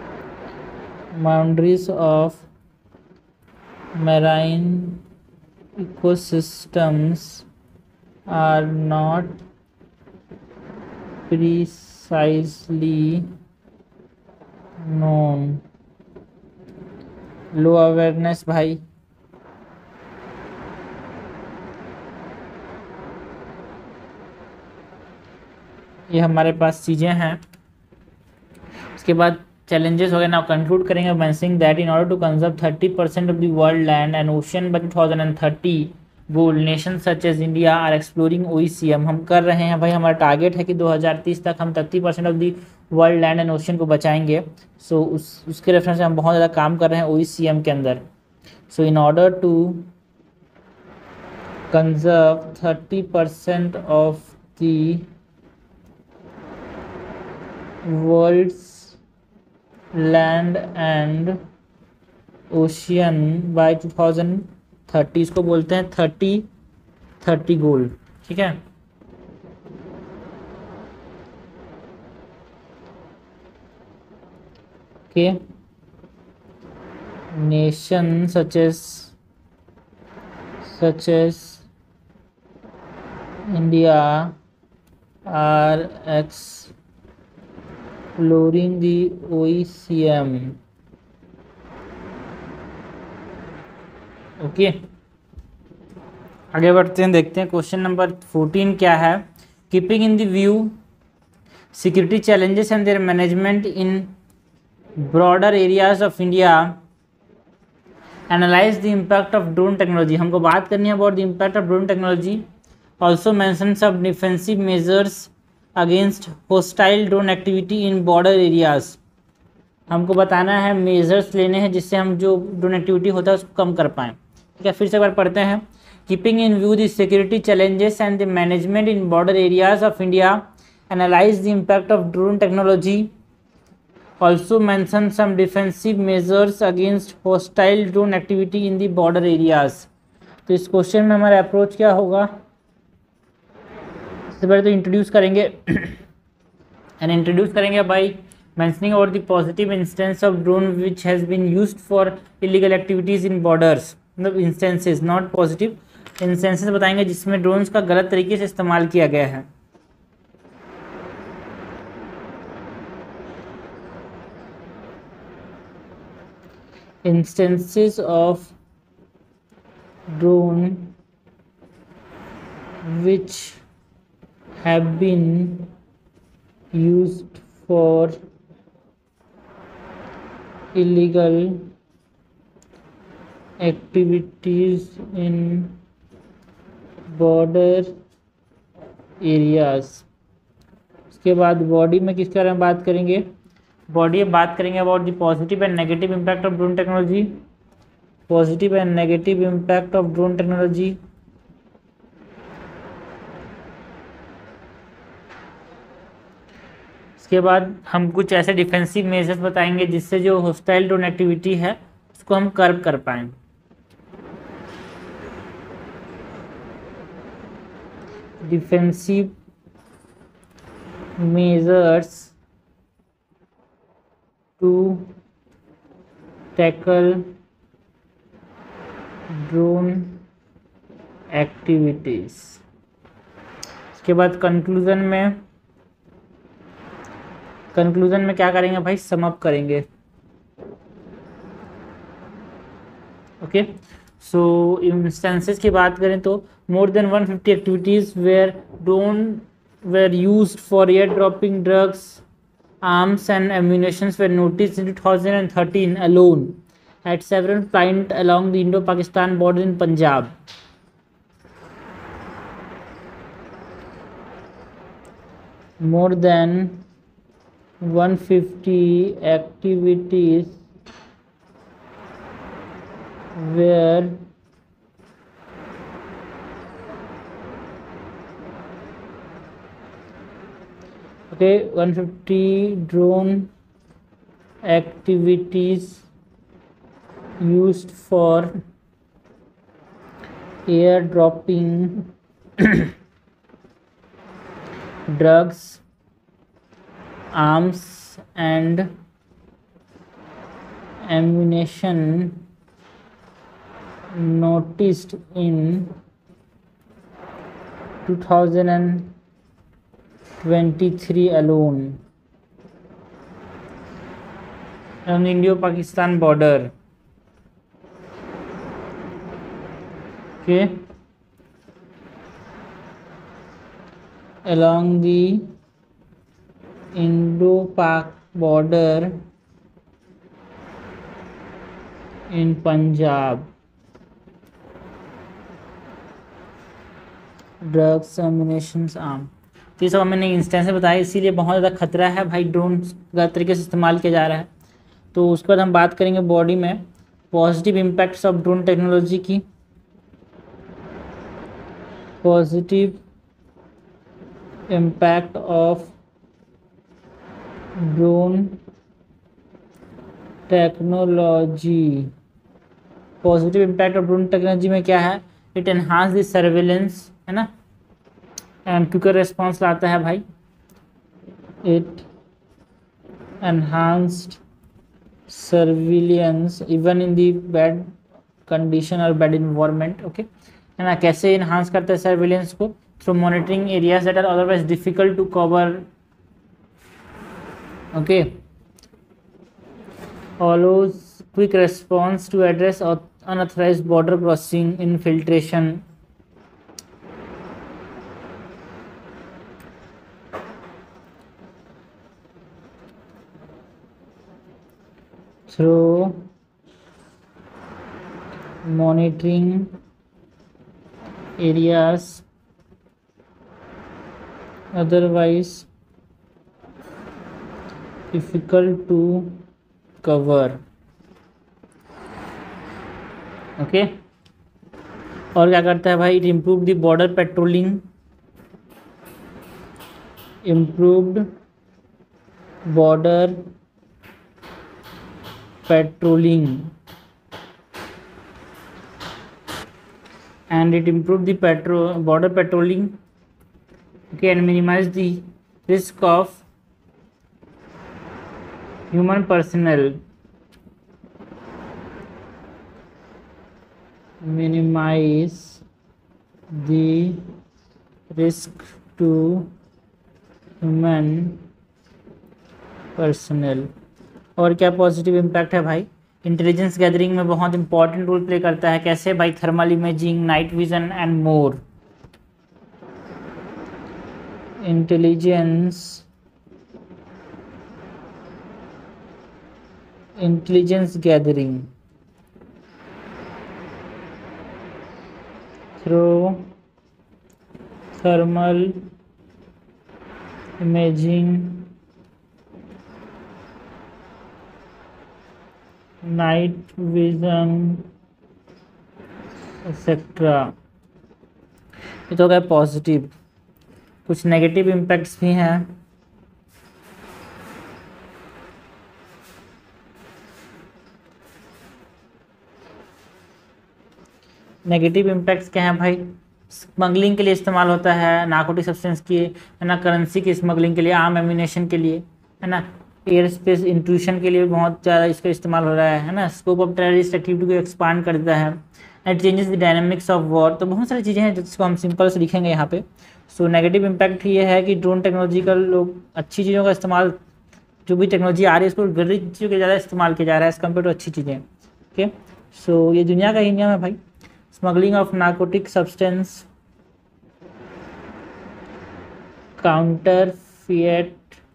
Speaker 1: boundaries of marine ecosystems are not precisely known. Low awareness भाई। ये हमारे पास चीज़ें हैं। इसके बाद challenges हो गए। नाउ कंक्लूड करेंगे mentioning that in order to conserve thirty percent of the world land and ocean by two thousand thirty goal nations such as India are exploring O E C M। हम कर रहे हैं भाई, हमारा target है कि दो हज़ार तीस तक हम thirty percent of the world land and ocean को बचाएंगे। सो so, उस उसके रेफरेंस से हम बहुत ज़्यादा काम कर रहे हैं O E C M के अंदर। So in order to conserve thirty percent of the world's land and ocean by two thousand thirty, इसको बोलते हैं थर्टी थर्टी गोल। ठीक है, okay. Nation such as such as India are exploring the O E C M। Okay okay. आगे बढ़ते हैं, देखते हैं क्वेश्चन नंबर फोर्टीन क्या है। Keeping in the view security challenges and their management in broader areas of India, analyse the impact of drone technology. हमको बात करनी है about the impact of drone technology. Also mention some defensive measures against hostile drone activity in border areas. हमको बताना है, measures लेने हैं जिससे हम जो ड्रोन एक्टिविटी होता है उसको कम कर पाएँ। ठीक है, फिर से एक बार पढ़ते हैं। Keeping in view the security challenges and the management in border areas of India, analyse the impact of drone technology, also mention some defensive measures against hostile drone activity in the border areas. तो इस question में हमारा approach क्या होगा, सबसे पहले तो introduce करेंगे एंड इंट्रोड्यूस करेंगे by mentioning about the positive instance of drone which has been used for illegal activities in borders। मतलब instances, not positive instances बताएंगे जिसमें drones का गलत तरीके से इस्तेमाल किया गया है। instances of drone which have been used for illegal activities in border areas। उसके बाद बॉडी में किसके बारे में बात करेंगे, बॉडी में बात करेंगे about the positive and negative impact of drone technology, positive and negative impact of drone technology. उसके बाद हम कुछ ऐसे डिफेंसिव मेजर्स बताएंगे जिससे जो होस्टाइल ड्रोन एक्टिविटी है उसको हम कर्ब कर पाएँ। Defensive measures to tackle drone activities. उसके बाद कंक्लूजन में कंक्लूजन में क्या करेंगे भाई, सम अप करेंगे। ओके, सो इंस्टेंसेस की बात करें तो more than one hundred fifty activities where drones were used for air dropping drugs, arms and ammunitions were noticed in two thousand thirteen alone at several point along the Indo Pakistan border in Punjab. More than one hundred fifty activities where okay one hundred fifty drone activities used for airdropping drugs, arms and ammunition noticed in two thousand twenty-three alone on Indo-Pakistan border. Okay, along the Indo-Pak border in Punjab. Drugs, ammunitions, arm, तो ये सब मैंने instance में बताया, इसीलिए बहुत ज़्यादा खतरा है भाई ड्रोन गलत तरीके से इस्तेमाल किया जा रहा है। तो उसके बाद हम बात करेंगे बॉडी में positive impacts of drone technology की। Positive impact of drone technology. Positive impact of drone technology में क्या है? इट एनहांस द सर्वेलेंस, है ना, एंड क्विकर रिस्पॉन्स लाता है भाई। It enhanced surveillance even in the bad condition और बैड इन्वायरमेंट। ओके, है ना, कैसे इन्हांस करता है सर्विलियंस को? Through monitoring areas that are otherwise difficult to cover. Okay, allows quick response to address unauthorized border crossing, infiltration, through monitoring areas otherwise difficult to cover. Okay, और क्या करता है भाई? It improve the border patrolling, improved border patrolling and it improve the patrol border patrolling okay and minimise the risk of human personnel, minimize the risk to human personnel। और क्या positive impact है भाई? Intelligence gathering में बहुत important role play करता है। कैसे भाई? Thermal imaging, night vision and more. Intelligence intelligence gathering through thermal imaging, night vision etcetera. ये तो हो गया पॉजिटिव। कुछ नेगेटिव इम्पैक्ट्स भी हैं। नेगेटिव इम्पैक्ट्स क्या है भाई? स्मगलिंग के लिए इस्तेमाल होता है, नार्कोटिक सब्सटेंस की, है ना, करेंसी की स्मगलिंग के लिए, आर्म एम्यूनेशन के लिए, है ना, एयर स्पेस इंट्रूशन के लिए बहुत ज़्यादा इसका इस्तेमाल हो रहा है है ना। स्कोप ऑफ टेररिस्ट एक्टिविटी को एक्सपांड कर देता है। And changes the dynamics of war. तो बहुत सारी चीज़ें हैं जिसको हम सिंपल से लिखेंगे यहाँ पे। सो नेगेटिव इम्पैक्ट ये है कि ड्रोन टेक्नोलॉजी का लोग अच्छी चीज़ों का इस्तेमाल, जो भी टेक्नोलॉजी आ रही है उसको गलत चीज़ों के ज़्यादा इस्तेमाल किया जा रहा है एज़ कम्पेयर टू अच्छी चीज़ें। ओके, सो ये दुनिया का ही नियम है भाई। Smuggling of narcotic substance, counterfeit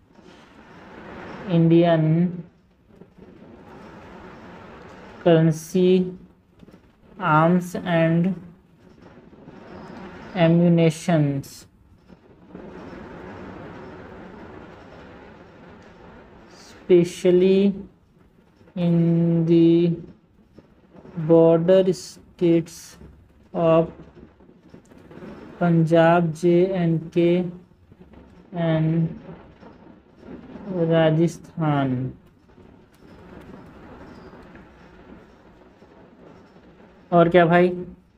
Speaker 1: Indian currency, arms and ammunitions, specially in the border states of Punjab, J and K and Rajasthan। और क्या भाई?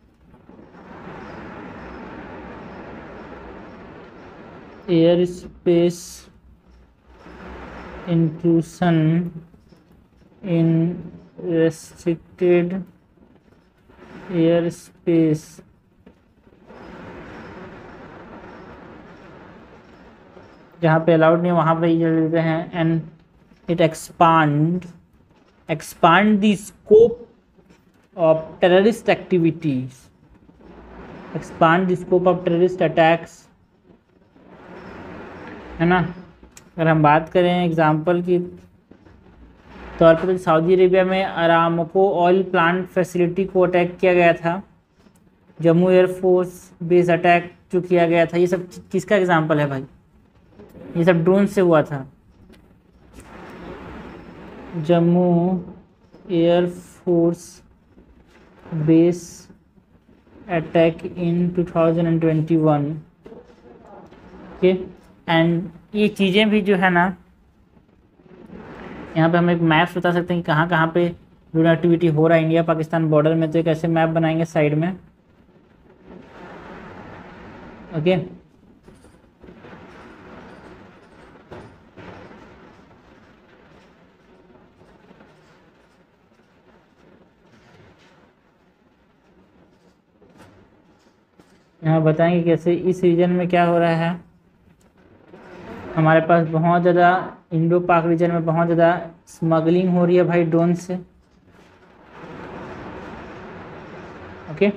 Speaker 1: Air space intrusion in restricted air space जहाँ पे अलाउड नहीं वहाँ पे ये चल देते हैं, and it expand expand the scope of terrorist activities, expand the scope of terrorist attacks, है ना। अगर हम बात करें एग्जांपल की तौर पर, तो सऊदी अरेबिया में अरामको ऑयल प्लांट फैसिलिटी को अटैक किया गया था, जम्मू एयरफोर्स बेस अटैक जो किया गया था, ये सब किसका एग्जांपल है भाई? ये सब ड्रोन से हुआ था। Jammu air force base attack in two thousand twenty one okay. एंड ये चीज़ें भी जो है ना, यहाँ पे हम एक मैप बता सकते हैं कि कहाँ कहाँ पे ड्रोन एक्टिविटी हो रहा है इंडिया पाकिस्तान बॉर्डर में। तो एक ऐसे मैप बनाएंगे साइड में, ओके। यहाँ बताएंगे कैसे इस रीजन में क्या हो रहा है। हमारे पास बहुत ज़्यादा इंडो पाक रीजन में बहुत ज़्यादा स्मगलिंग हो रही है भाई ड्रोन से, ओके।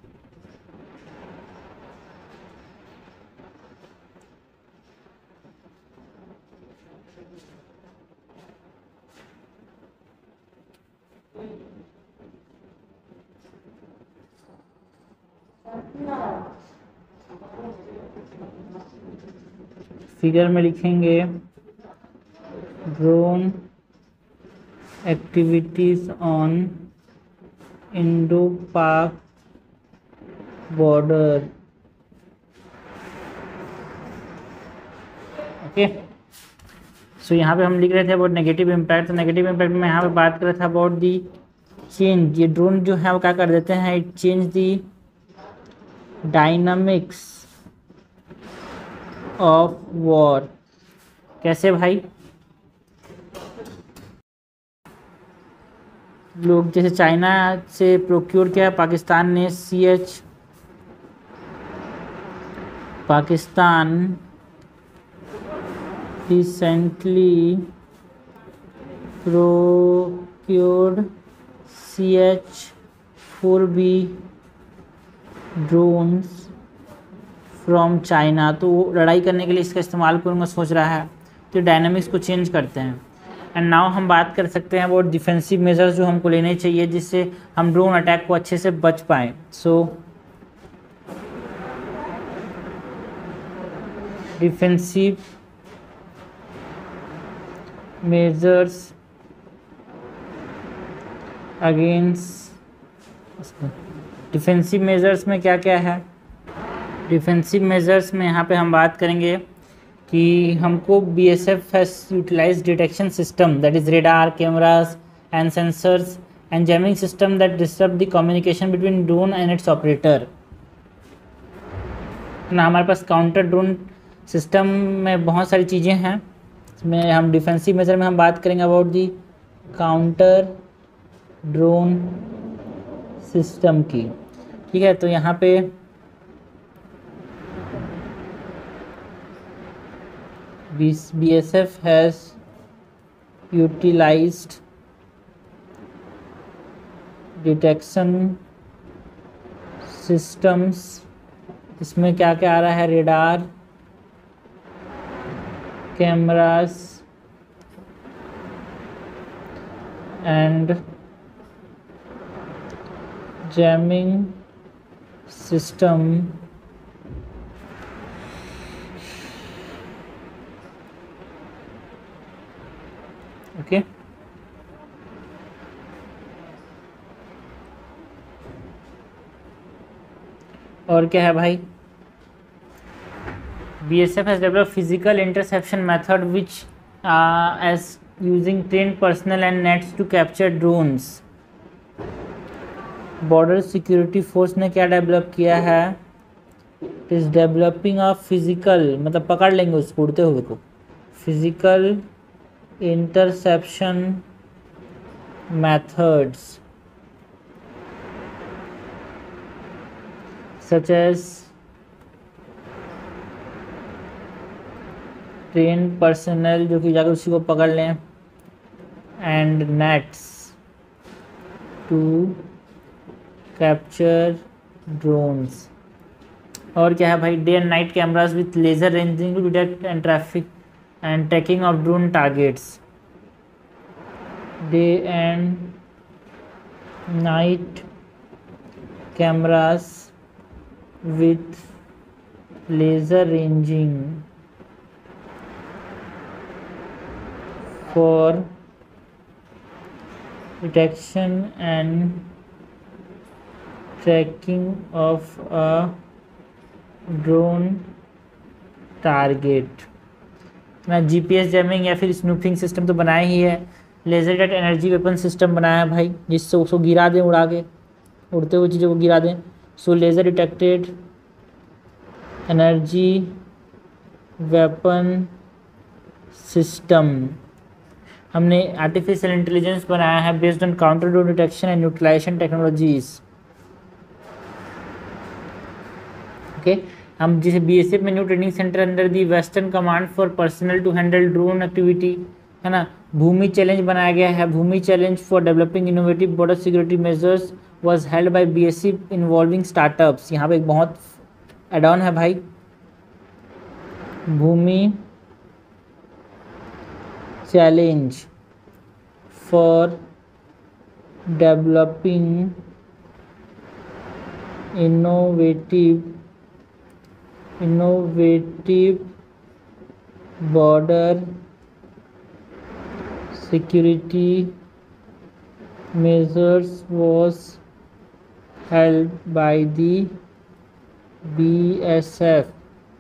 Speaker 1: फिगर में लिखेंगे drone activities on Indo Pak border, okay. So यहाँ पे हम लिख रहे थे अबाउट नेगेटिव इम्पैक्ट। तो नेगेटिव इम्पैक्ट में यहाँ पे बात कर रहा था अबाउट दी चेंज, ये ड्रोन जो है वो क्या कर देते हैं, it change the dynamics of war. कैसे भाई? लोग जैसे चाइना से प्रोक्योर किया पाकिस्तान ने, C H Pakistan recently procured C H four B drones from China. तो वो लड़ाई करने के लिए इसका इस्तेमाल करूँगा सोच रहा है, तो डायनामिक्स को चेंज करते हैं। एंड नाउ हम बात कर सकते हैं अबाउट डिफेंसिव मेजर्स जो हमको लेने चाहिए जिससे हम ड्रोन अटैक को अच्छे से बच पाएँ। So defensive measures against, defensive measures में क्या क्या है? डिफेंसिव मेजर्स में यहाँ पे हम बात करेंगे कि हमको B S F has utilise detection system that is radar, cameras and sensors and jamming system that disturb the communication between drone and its operator. ना हमारे पास काउंटर ड्रोन सिस्टम में बहुत सारी चीज़ें हैं, इसमें हम डिफेंसिव मेजर में हम बात करेंगे about the counter drone system की, ठीक है। तो यहाँ पे B S F has utilised detection systems, इसमें क्या क्या आ रहा है, radar, cameras and jamming system okay. और क्या है भाई? B S F has developed physical interception method which uh, as using trained personnel and nets to capture drones। Border security force ने क्या डेवलप किया है? इज डेवलपिंग अ फिजिकल, मतलब पकड़ लेंगे उसको उड़ते हुए को, physical interception methods such as train personnel जो कि जाकर उसी को पकड़ लें, and nets to capture drones. और क्या है भाई, day and night cameras with laser ranging to detect and traffic and tracking of drone targets. Day and night cameras with laser ranging for detection and tracking of a drone target। ना GPS jamming या फिर snooping system तो बनाया ही है, laser cut energy weapon system बनाया है भाई, जिससे उसको गिरा दें, उड़ा के उड़ते हुए चीज़ों को गिरा दें। So laser detected energy weapon system. हमने आर्टिफिशियल इंटेलिजेंस बनाया है based on counter drone detection and neutralization technologies. Okay, हम जिसे बीएसएफ में new training centre under the western command for personnel to handle drone activity, है ना। Bhumi challenge बनाया गया है, Bhumi challenge for developing innovative border security measures was held by BSF involving startups. यहाँ पे एक बहुत एड ऑन है भाई, भूमि challenge for developing innovative innovative border security measures was held by the B S F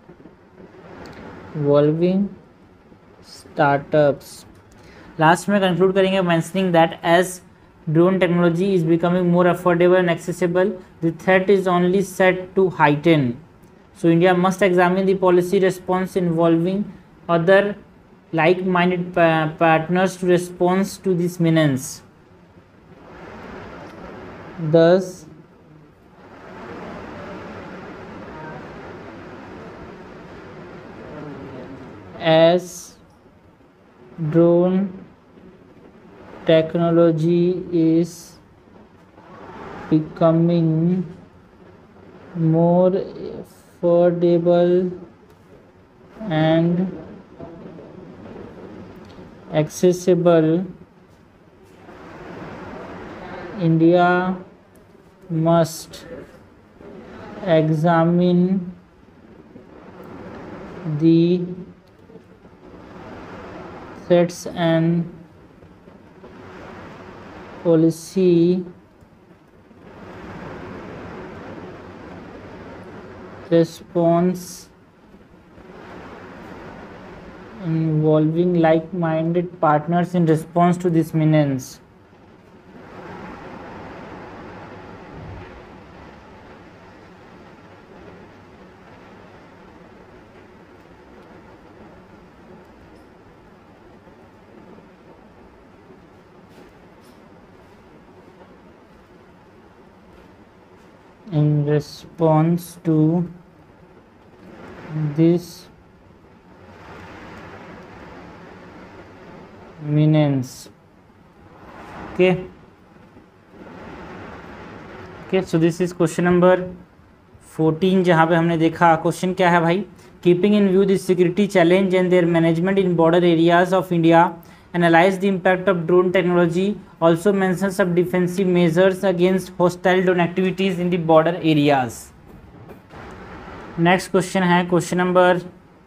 Speaker 1: involving startups. Last में conclude करेंगे mentioning that as drone technology is becoming more affordable and accessible, the threat is only set to heighten. So India must examine the policy response involving other like minded partners to response to this menace. Thus as drone technology is becoming more affordable and accessible, India must examine the threats and policy response involving like-minded partners in response to this menace. In response to this menace. Okay. Okay, so this is question number fourteen, जहाँ पे हमने देखा question क्या है भाई, keeping in view the security challenge and their management in border areas of India, analyze the impact of drone technology, also mention some defensive measures against hostile drone activities in the border areas. Next question है question number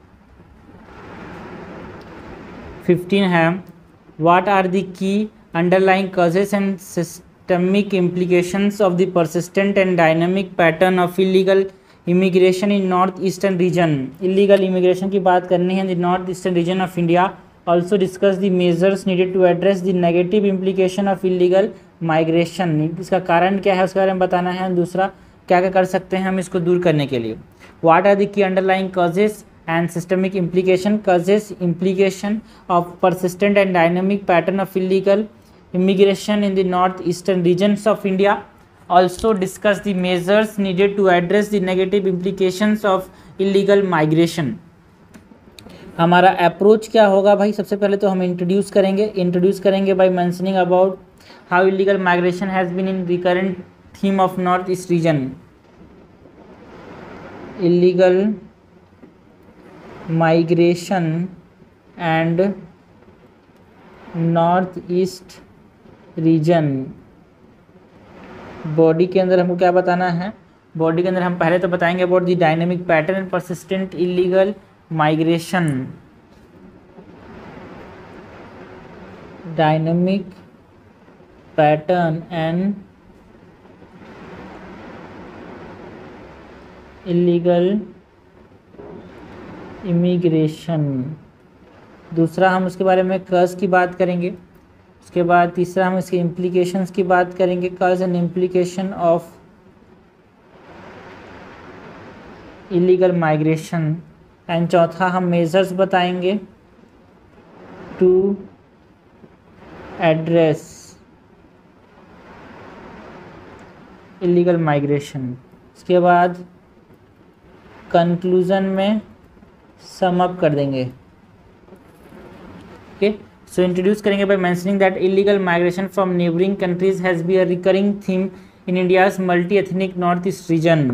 Speaker 1: fifteen है, what are the key underlying causes and systemic implications of the persistent and dynamic pattern of illegal immigration in north eastern region? illegal immigration की बात करनी है, the north eastern region of India. Also discuss the measures needed to address the negative implication of illegal migration. इसका कारण क्या है उसके बारे में बताना है। दूसरा, क्या क्या कर सकते हैं हम इसको दूर करने के लिए। What are the key underlying causes and systemic implication? Causes, implication of persistent and dynamic pattern of illegal immigration in the north eastern regions of India. also discuss the measures needed to address the negative implications of illegal migration. हमारा approach क्या होगा भाई? सबसे पहले तो हम introduce करेंगे introduce करेंगे by mentioning about how illegal migration has been in recurrent theme of north east region. Illegal migration and north east region. Body के अंदर हमको क्या बताना है? बॉडी के अंदर हम पहले तो बताएंगे about the dynamic pattern and persistent illegal migration. Dynamic pattern and illegal immigration. दूसरा हम उसके बारे में कर्ज की बात करेंगे. उसके बाद तीसरा हम इसके इम्प्लीकेशंस की बात करेंगे, कर्ज and implication of illegal migration. And चौथा हम मेजर्स बताएंगे टू एड्रेस इलीगल माइग्रेशन. उसके बाद कंक्लूजन में सम अप कर देंगे. ओके, सो इंट्रोड्यूस करेंगे by mentioning that illegal migration from neighbouring countries has be a recurring theme in India's multi ethnic north east region.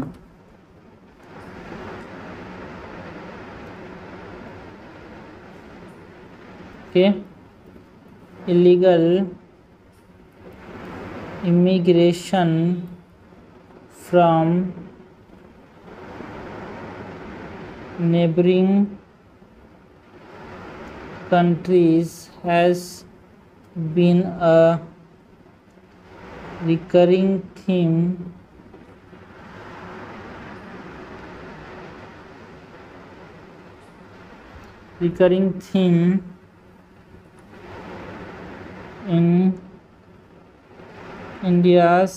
Speaker 1: Okay. Illegal immigration from neighboring countries has been a recurring theme recurring theme in India's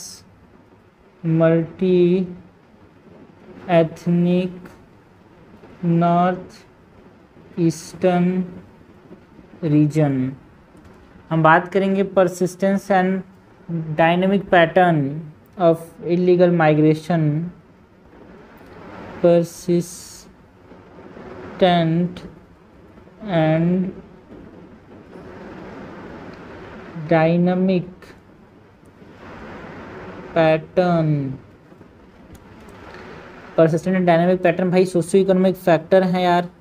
Speaker 1: multi-ethnic north eastern region. हम बात करेंगे persistence and dynamic pattern of illegal migration. persistent and dynamic pattern. persistent and dynamic pattern भाई socio economic factor हैं यार,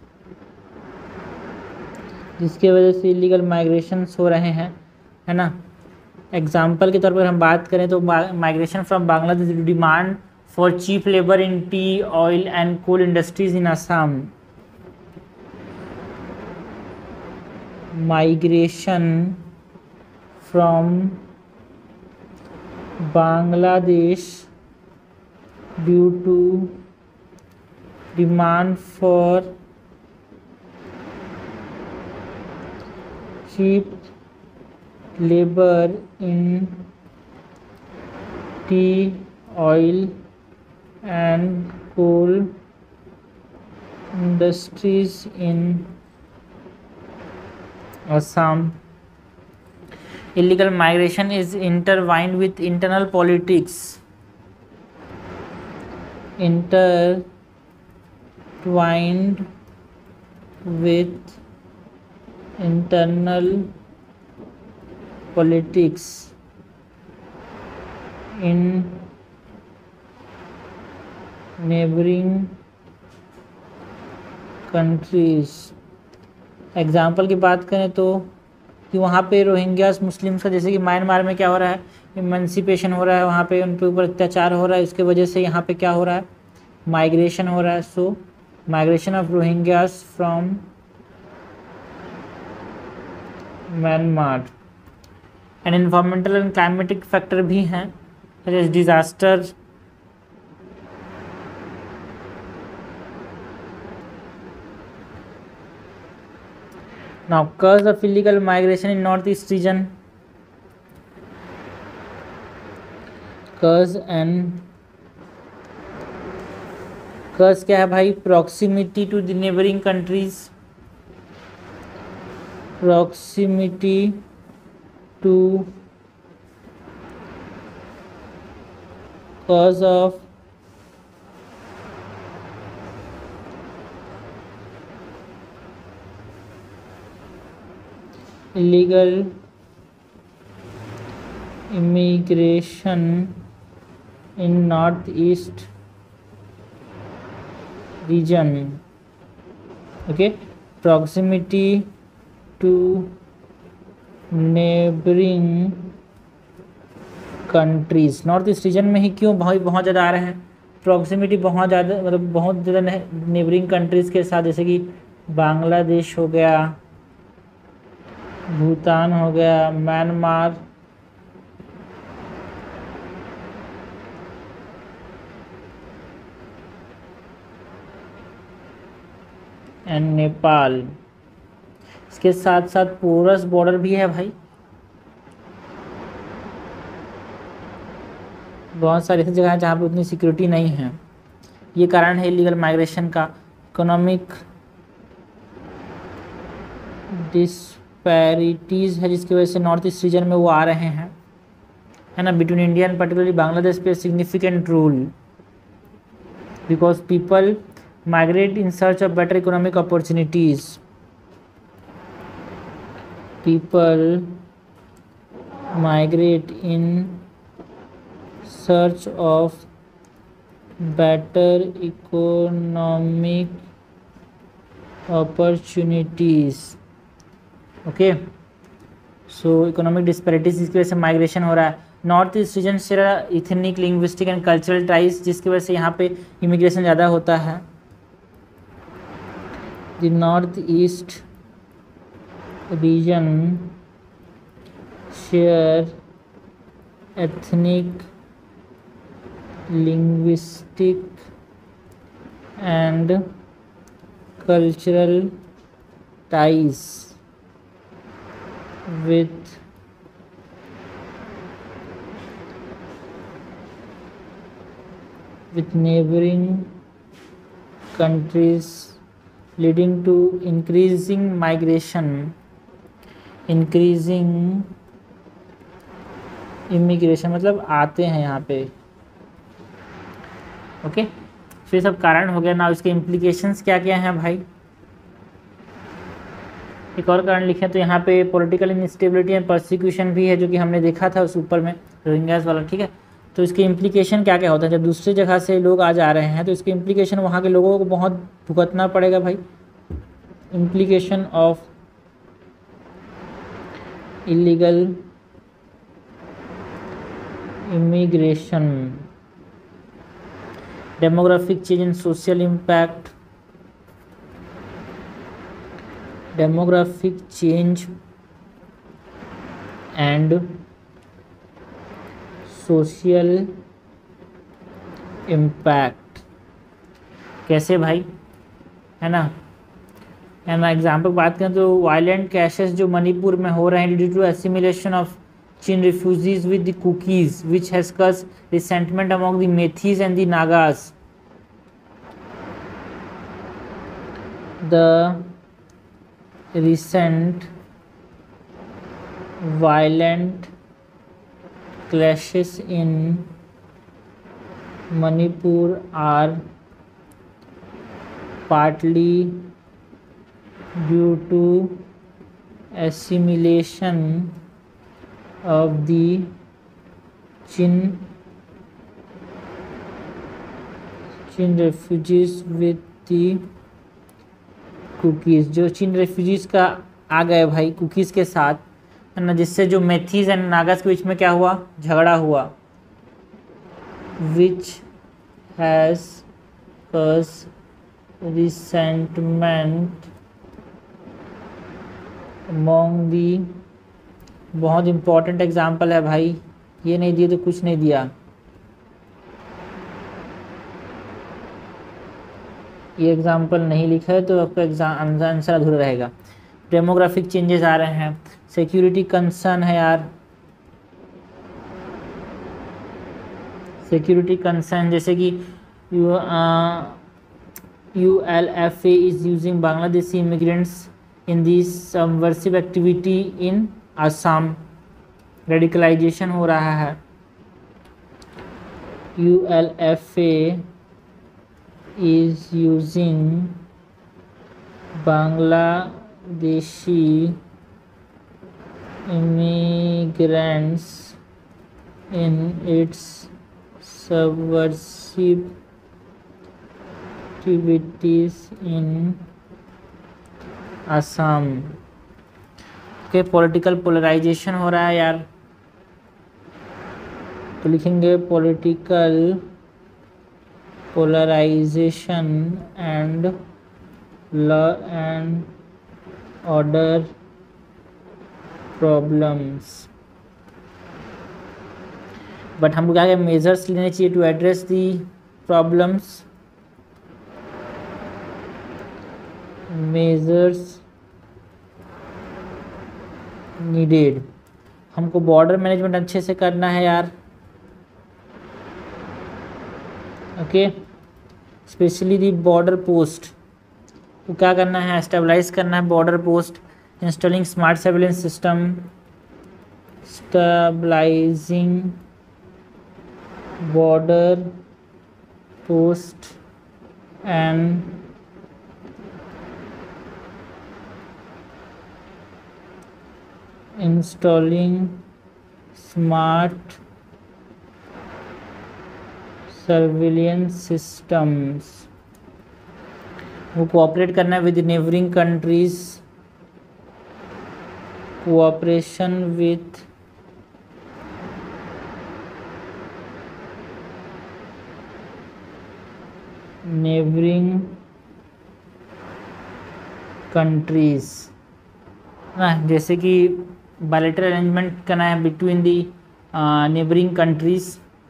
Speaker 1: जिसके वजह से illegal migrations हो रहे हैं, है ना. एग्जाम्पल के तौर पर हम बात करें तो migration from Bangladesh, demand for cheap labour in tea, oil and coal industries in Assam. Migration from Bangladesh due to demand for cheap labor in tea, oil and coal industries in Assam. Illegal migration is intertwined with internal politics. Intertwined with internal politics in neighboring countries. Example की बात करें तो कि वहाँ पे Rohingyas Muslims का, जैसे कि म्यांमार में क्या हो रहा है, इमेंसिपेशन हो रहा है, वहाँ पे उन पे ऊपर अत्याचार हो रहा है, इसके वजह से यहाँ पे क्या हो रहा है, माइग्रेशन हो रहा है. So migration of Rohingyas from Myanmar. And environmental and climatic factor भी हैं, जैसे disaster, now cause of illegal migration in north east region. Cause and cause क्या है भाई? Proximity to the neighbouring countries, proximity to cause of illegal immigration in northeast region. Okay, proximity to neighboring countries. North east region में ही क्यों भाई बहुत ज़्यादा आ रहे हैं? प्रॉक्सिमिटी बहुत ज़्यादा, मतलब बहुत ज़्यादा नेबरिंग कंट्रीज़ के साथ, जैसे कि बांग्लादेश हो गया, भूटान हो गया, म्यांमार, एंड नेपाल। इसके साथ साथ पोरस बॉर्डर भी है भाई, बहुत सारी ऐसी जगह हैं जहाँ पे उतनी सिक्योरिटी नहीं है। ये कारण है इलीगल माइग्रेशन का। इकोनॉमिक डिस्पैरिटीज़ है जिसकी वजह से नॉर्थ ईस्ट रीजन में वो आ रहे हैं, है ना। Between India and particularly Bangladesh पे significant rule, because people migrate in search of better economic opportunities. People migrate in search of better economic opportunities. Okay, so economic disparities जिसकी वजह से माइग्रेशन हो रहा है। नॉर्थ ईस्ट रीजन से ethnic, linguistic and cultural ties जिसकी वजह से यहाँ पे इमिग्रेशन ज़्यादा होता है। The north east region share ethnic, linguistic and cultural ties with with neighboring countries, leading to increasing migration, increasing immigration, मतलब आते हैं यहाँ पे। ओके, फिर सब कारण हो गया ना। इसके इम्प्लीकेशंस क्या क्या हैं भाई? एक और कारण लिखें तो यहाँ पे पॉलिटिकल इंस्टेबिलिटी एंड परसिक्यूशन भी है, जो कि हमने देखा था उस ऊपर में रोहिंग्यास वाला, ठीक है। तो इसके इम्प्लीकेशन क्या क्या होता है? जब दूसरी जगह से लोग आ जा रहे हैं तो इसके इम्प्लीकेशन वहाँ के लोगों को बहुत भुगतना पड़ेगा भाई। Implication of illegal immigration, demographic change and social impact, demographic change and social impact। कैसे भाई, है ना, है ना। एग्जाम्पल बात करें तो वायलेंट कैशेस जो मणिपुर में हो रहे हैं due to assimilation of Chin refugees with the Kukis, which has caused resentment among the Methis and the Nagas. The recent violent clashes in Manipur are partly due to assimilation of the Chin Chin refugees with the Kukis। जो चिन refugees का आ गए भाई cookies के साथ, है ना, जिससे जो मेथीज एंड नागास के बीच में क्या हुआ, झगड़ा हुआ। Which has caused resentment among the, बहुत इम्पॉर्टेंट एग्जाम्पल है भाई, ये नहीं दिए तो कुछ नहीं दिया। ये एग्जाम्पल नहीं लिखा है तो आपका एग्जाम आंसर अधूरा रहेगा। डेमोग्राफिक चेंजेस आ रहे हैं, सिक्योरिटी कंसर्न है यार, सिक्योरिटी कंसर्न जैसे कि U U L F A is using Bangladeshi immigrants in this subversive activity in Assam. Radicalization हो रहा है, U L F A is using Bangladeshi immigrants in its subversive activities in Assam. Okay, political polarization हो रहा है यार, तो लिखेंगे political polarization and law and order problems. But हमको क्या क्या मेजर्स लेने चाहिए to address the problems. Measures needed, हमको बॉर्डर मैनेजमेंट अच्छे से करना है यार। Okay, specially the border post को क्या करना है, स्टेबलाइज करना है border post. Installing smart surveillance system, stabilizing border post and installing smart surveillance systems। वो कोऑपरेट करना है with neighbouring countries, cooperation with neighbouring countries ना, जैसे कि बायलैटरल अरेंजमेंट करना है बिटवीन दी नेबरिंग कंट्रीज।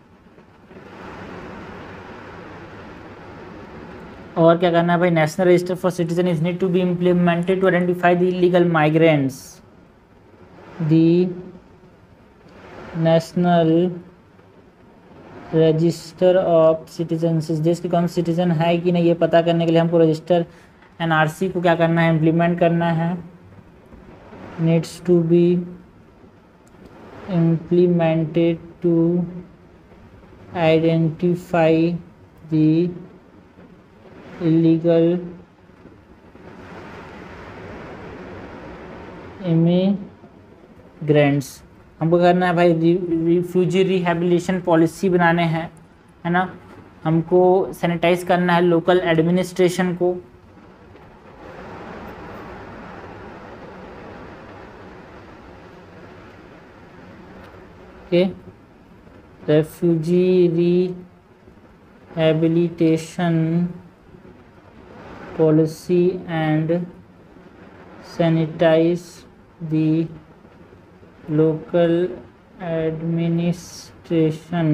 Speaker 1: और क्या करना है भाई, national register for citizen is need to be implemented to identify the illegal migrants. The national register of citizen, देश के कौन सिटीजन है कि नहीं ये पता करने के लिए हमको रजिस्टर एनआरसी को क्या करना है, इम्प्लीमेंट करना है। needs to be implemented to identify the illegal immigrants। हमको करना है भाई रिफ्यूजी रिहेबिलिटेशन पॉलिसी बनाने हैं, है ना। हमको सैनिटाइज करना है लोकल एडमिनिस्ट्रेशन को। के refugee rehabilitation policy and sanitize the local administration।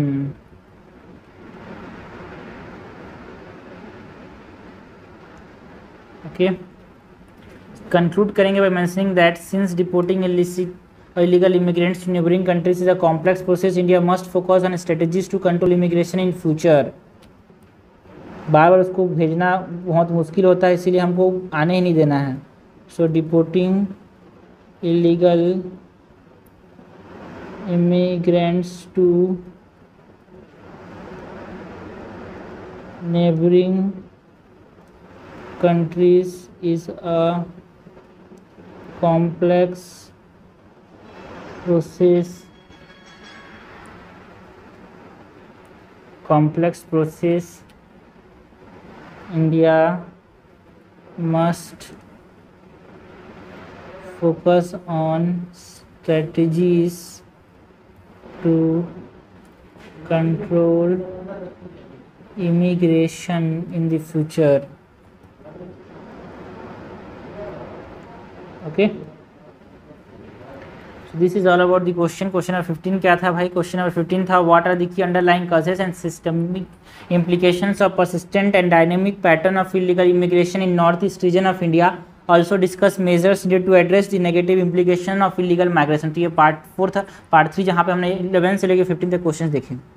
Speaker 1: Okay, conclude करेंगे by mentioning that since deporting illicit illegal immigrants to neighboring countries is a complex process, India must focus on strategies to control immigration in future। बार बार उसको भेजना बहुत मुश्किल होता है, इसीलिए हमको आने ही नहीं देना है। So deporting illegal immigrants to neighboring countries is a complex process complex process India must focus on strategies to control immigration in the future। okay, this is all about the question. Question number fifteen क्या था भाई, क्वेश्चन number फिफ्टीन था what are the key underlying causes and systemic implications of persistent and dynamic pattern of illegal immigration in northeast region of India। Also discuss measures needed to address the negative implication of illegal migration। तो ये part four था। Part three जहाँ पे हमने eleven से लेकर fifteen तक question देखे।